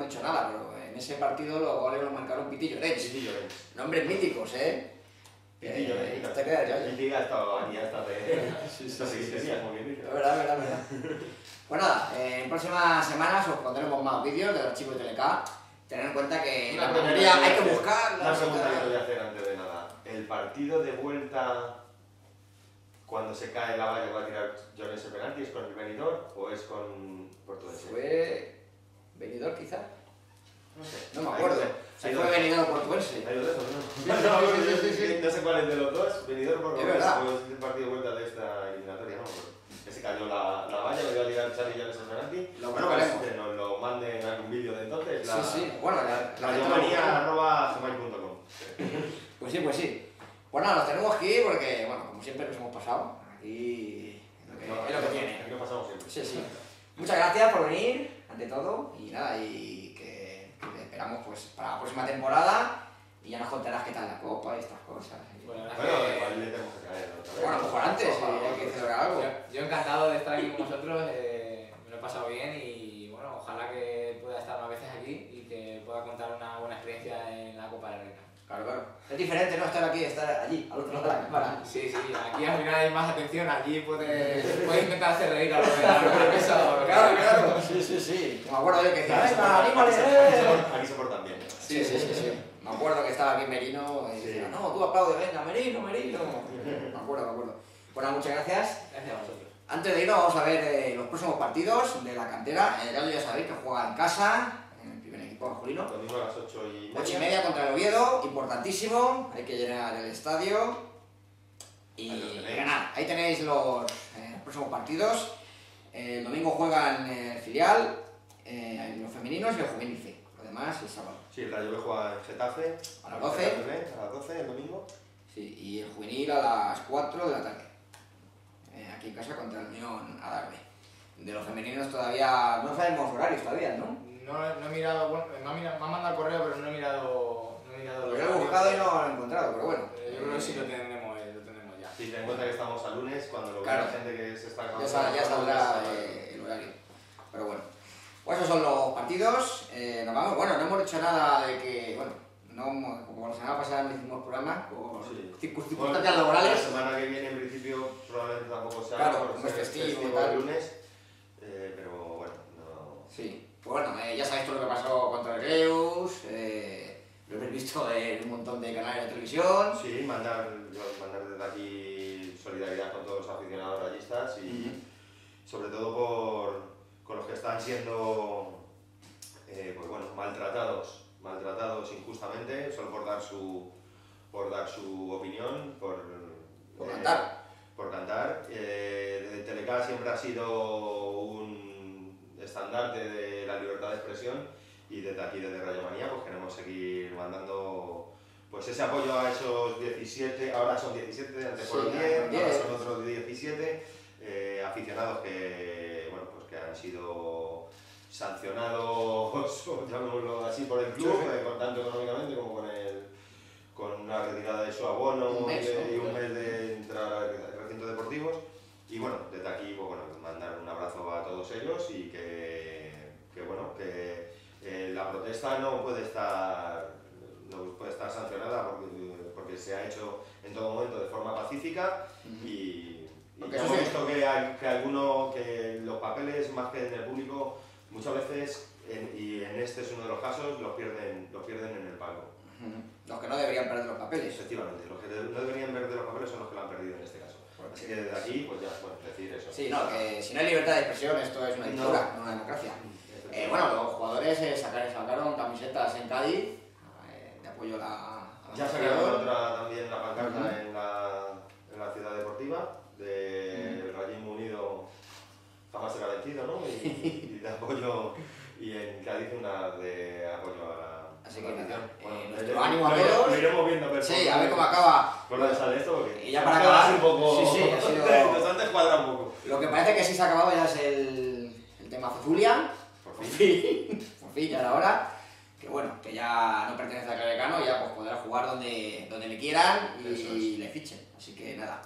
dicho nada, pero en ese partido los goles los marcaron Pitillo Llorens. Pitillo Llorens. Nombres míticos, ¿eh? Pitillo Eh, Llorens. historia del Rayo. Pitillo ha estado aquí hasta de... Sí, sí, sí, sí, como bien dice. Es verdad, es verdad, es verdad. Pues nada, eh, en próximas semanas os pondremos más vídeos del archivo de T L K. Tener en cuenta que Una la pregunta mayoría que hay que voy a hacer. buscar. Una pregunta que te voy a hacer antes de nada. ¿El partido de vuelta, cuando se cae la valla, va a tirar Llorens el penalti, es con el Benidorm o es con Portuense? Fue venidor quizás. No sé. No me Hay acuerdo. dos. Se Hay fue dos. venidor portuense. Hay dos de esos, ¿no? Sí, No, sí, no, sí, no, sí, sí, sí. no sé cuál es de los dos. Benidorm por Es lo verdad. menos, es el partido de vuelta de esta eliminatoria, ¿no? Que se cayó la, la valla, me iba a tirar Xavi Llorens el penalti. Lo Bueno, veremos. pues que nos lo manden en algún vídeo de entonces. Sí, sí. Bueno, la, la gente lo radiomanía busca. arroba gmail punto com. Pues sí, pues sí. Pues nada, los tenemos aquí porque, bueno, como siempre nos hemos pasado. Aquí es lo que, No, es lo que tiene. Aquí lo pasamos siempre. Sí, sí. Muchas gracias por venir, ante todo. Y nada, y que, que te esperamos pues para la próxima temporada. Y ya nos contarás qué tal la copa y estas cosas. Bueno, la Bueno, verdad es que- igual le tenemos que traer otra vez. Bueno, a lo mejor antes, Ojalá, si hay que celebrar algo. Yo, yo encantado de estar aquí con vosotros, eh, me lo he pasado bien y bueno, ojalá que pueda estar más veces aquí y que pueda contar una buena experiencia en la Copa del Reino. Claro, claro. Es diferente, ¿no? Estar aquí, estar allí, al otro lado de la cámara. Sí, sí, aquí al final hay más atención, allí puedes, puedes intentar hacer reír a los de la mesa. Claro, claro. Sí, sí, sí. Me acuerdo yo que decía, Aquí se venga, portan- anímale, aquí se- eh. Aquí se portan bien. Sí, sí, sí, sí. Me acuerdo que estaba aquí Merino y Sí. decía, no, tú aplaude, venga, Merino, Merino. Me acuerdo, me acuerdo. Bueno, muchas gracias. Gracias a vosotros. Antes de irnos vamos a ver eh, los próximos partidos de la cantera. El Rayo ya sabéis que juega en casa, en el primer equipo masculino. Domingo a las ocho y media. ocho y media contra el Oviedo, importantísimo, hay que llenar el estadio y Ahí lo tenéis. ganar. Ahí tenéis los eh, próximos partidos. El domingo juegan el filial, eh, los femeninos y el juvenil C. Lo demás el sábado. Sí, el Rayo B juega en Getafe. A las doce. Getafe B, a las doce el domingo. Sí, y el juvenil a las cuatro de la tarde. Eh, aquí en casa contra el Unión Adarve. De los femeninos todavía no sabemos horarios todavía, ¿no? No, no he mirado, bueno, me ha, mirado- me ha mandado el correo, pero no he mirado. No he mirado Lo los he horarios. buscado y no lo he encontrado, pero bueno. Eh, Yo creo que sí lo tenemos, eh, lo tenemos ya. Sí, ten en cuenta que estamos a lunes, cuando lo Claro. vea la gente que se está Ya, sal- ya saldrá eh, el horario. Pero bueno. Pues esos son los partidos. Eh, nos vamos. Bueno, no hemos dicho nada de que, bueno, no, hemos- como la semana pasada no hicimos programa por Sí. circunstancias Bueno, laborales. La semana que viene, en principio, probablemente tampoco sea Claro, por como es ser festivo y tal. el lunes. Eh, pero bueno, no. Sí. Pues bueno, eh, ya sabéis todo lo que pasó contra el Reus. Eh, lo habéis visto en un montón de canales de televisión. Sí, mandar, yo mandar desde aquí solidaridad con todos los aficionados rayistas y sobre todo por, con los que están siendo eh, pues bueno, maltratados, maltratados injustamente, solo por dar su, por dar su opinión, por, Por eh, cantar. por cantar. Eh, T L K siempre ha sido un estandarte de la libertad de expresión y desde aquí, desde Radiomanía, pues queremos seguir mandando pues ese apoyo a esos diecisiete, ahora son diecisiete, antes Sí, fueron ya, diez, diez. ahora son otros diecisiete eh, aficionados que, bueno, pues que han sido sancionados, llamémoslo así, por el club, Sí, sí. eh, con- tanto económicamente como con, el, con una retirada de su abono Un mes, y, de- ¿no? y un mes de entrar a recintos deportivos. Y bueno, desde aquí pues, bueno, mandar un abrazo a todos ellos y que, que, bueno, que eh, la protesta no puede estar, no puede estar sancionada porque, porque se ha hecho en todo momento de forma pacífica y, y Porque ya eso hemos sí. visto que, hay, que alguno, que los papeles más que en el público muchas veces, en- y en este es uno de los casos, los pierden, los pierden en el palco. Ujú. Los que no deberían perder los papeles. Efectivamente, los que de- no deberían perder los papeles son los que lo han perdido en este caso. Así que desde aquí, pues ya, bueno, decir eso. Sí, no, que si no hay libertad de expresión esto es una dictadura, no una democracia. Eh, bueno, los jugadores eh, sacaron, sacaron camisetas en Cádiz eh, de apoyo a la, a la Ya nación. sacaron otra también la pancarta Ujú. en, la, en la ciudad deportiva de el Rayismo Unido jamás será vencido, ¿no? Y, y de apoyo, y en Cádiz una de apoyo a la. Así a la que nada, afición. eh, Bueno, nuestro lo- ánimo a lo- todos. Lo iremos viendo a ver Sí, por- a ver cómo acaba. por dónde sale esto, porque. Y ya para nos queda acabar, así un poco. sí, sí, ha sido- Nos han descuadrado un poco. Lo que parece que sí se ha acabado ya es el, el tema Cezulia. Por Por fin. fin, por fin, ya era hora. Que bueno, que ya no pertenece al Clavecano, ya pues podrá jugar donde, donde le quieran y Eso es. le fichen. Así que nada,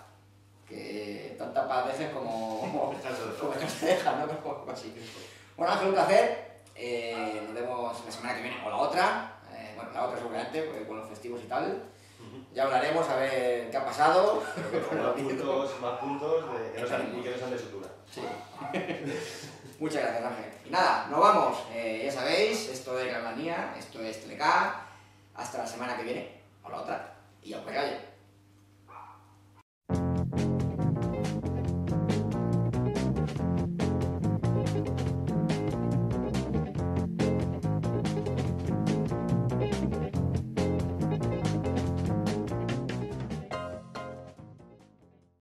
que tanta paz dejes como, como, Descanso de como todo. que se deja, ¿no? Como algo así. Bueno, Ángel, un placer. Eh, nos vemos la semana que viene o la otra. Eh, bueno, la otra seguramente, porque con los festivos y tal. Ya hablaremos a ver qué ha pasado. Pero con más puntos, más puntos de, que no sean, y que no sean de sutura. Sí. Muchas gracias, Ángel. Y nada, nos vamos. Eh, ya sabéis, esto es Gran Manía, esto es Teleca. Hasta la semana que viene, o la otra. Y a por calle.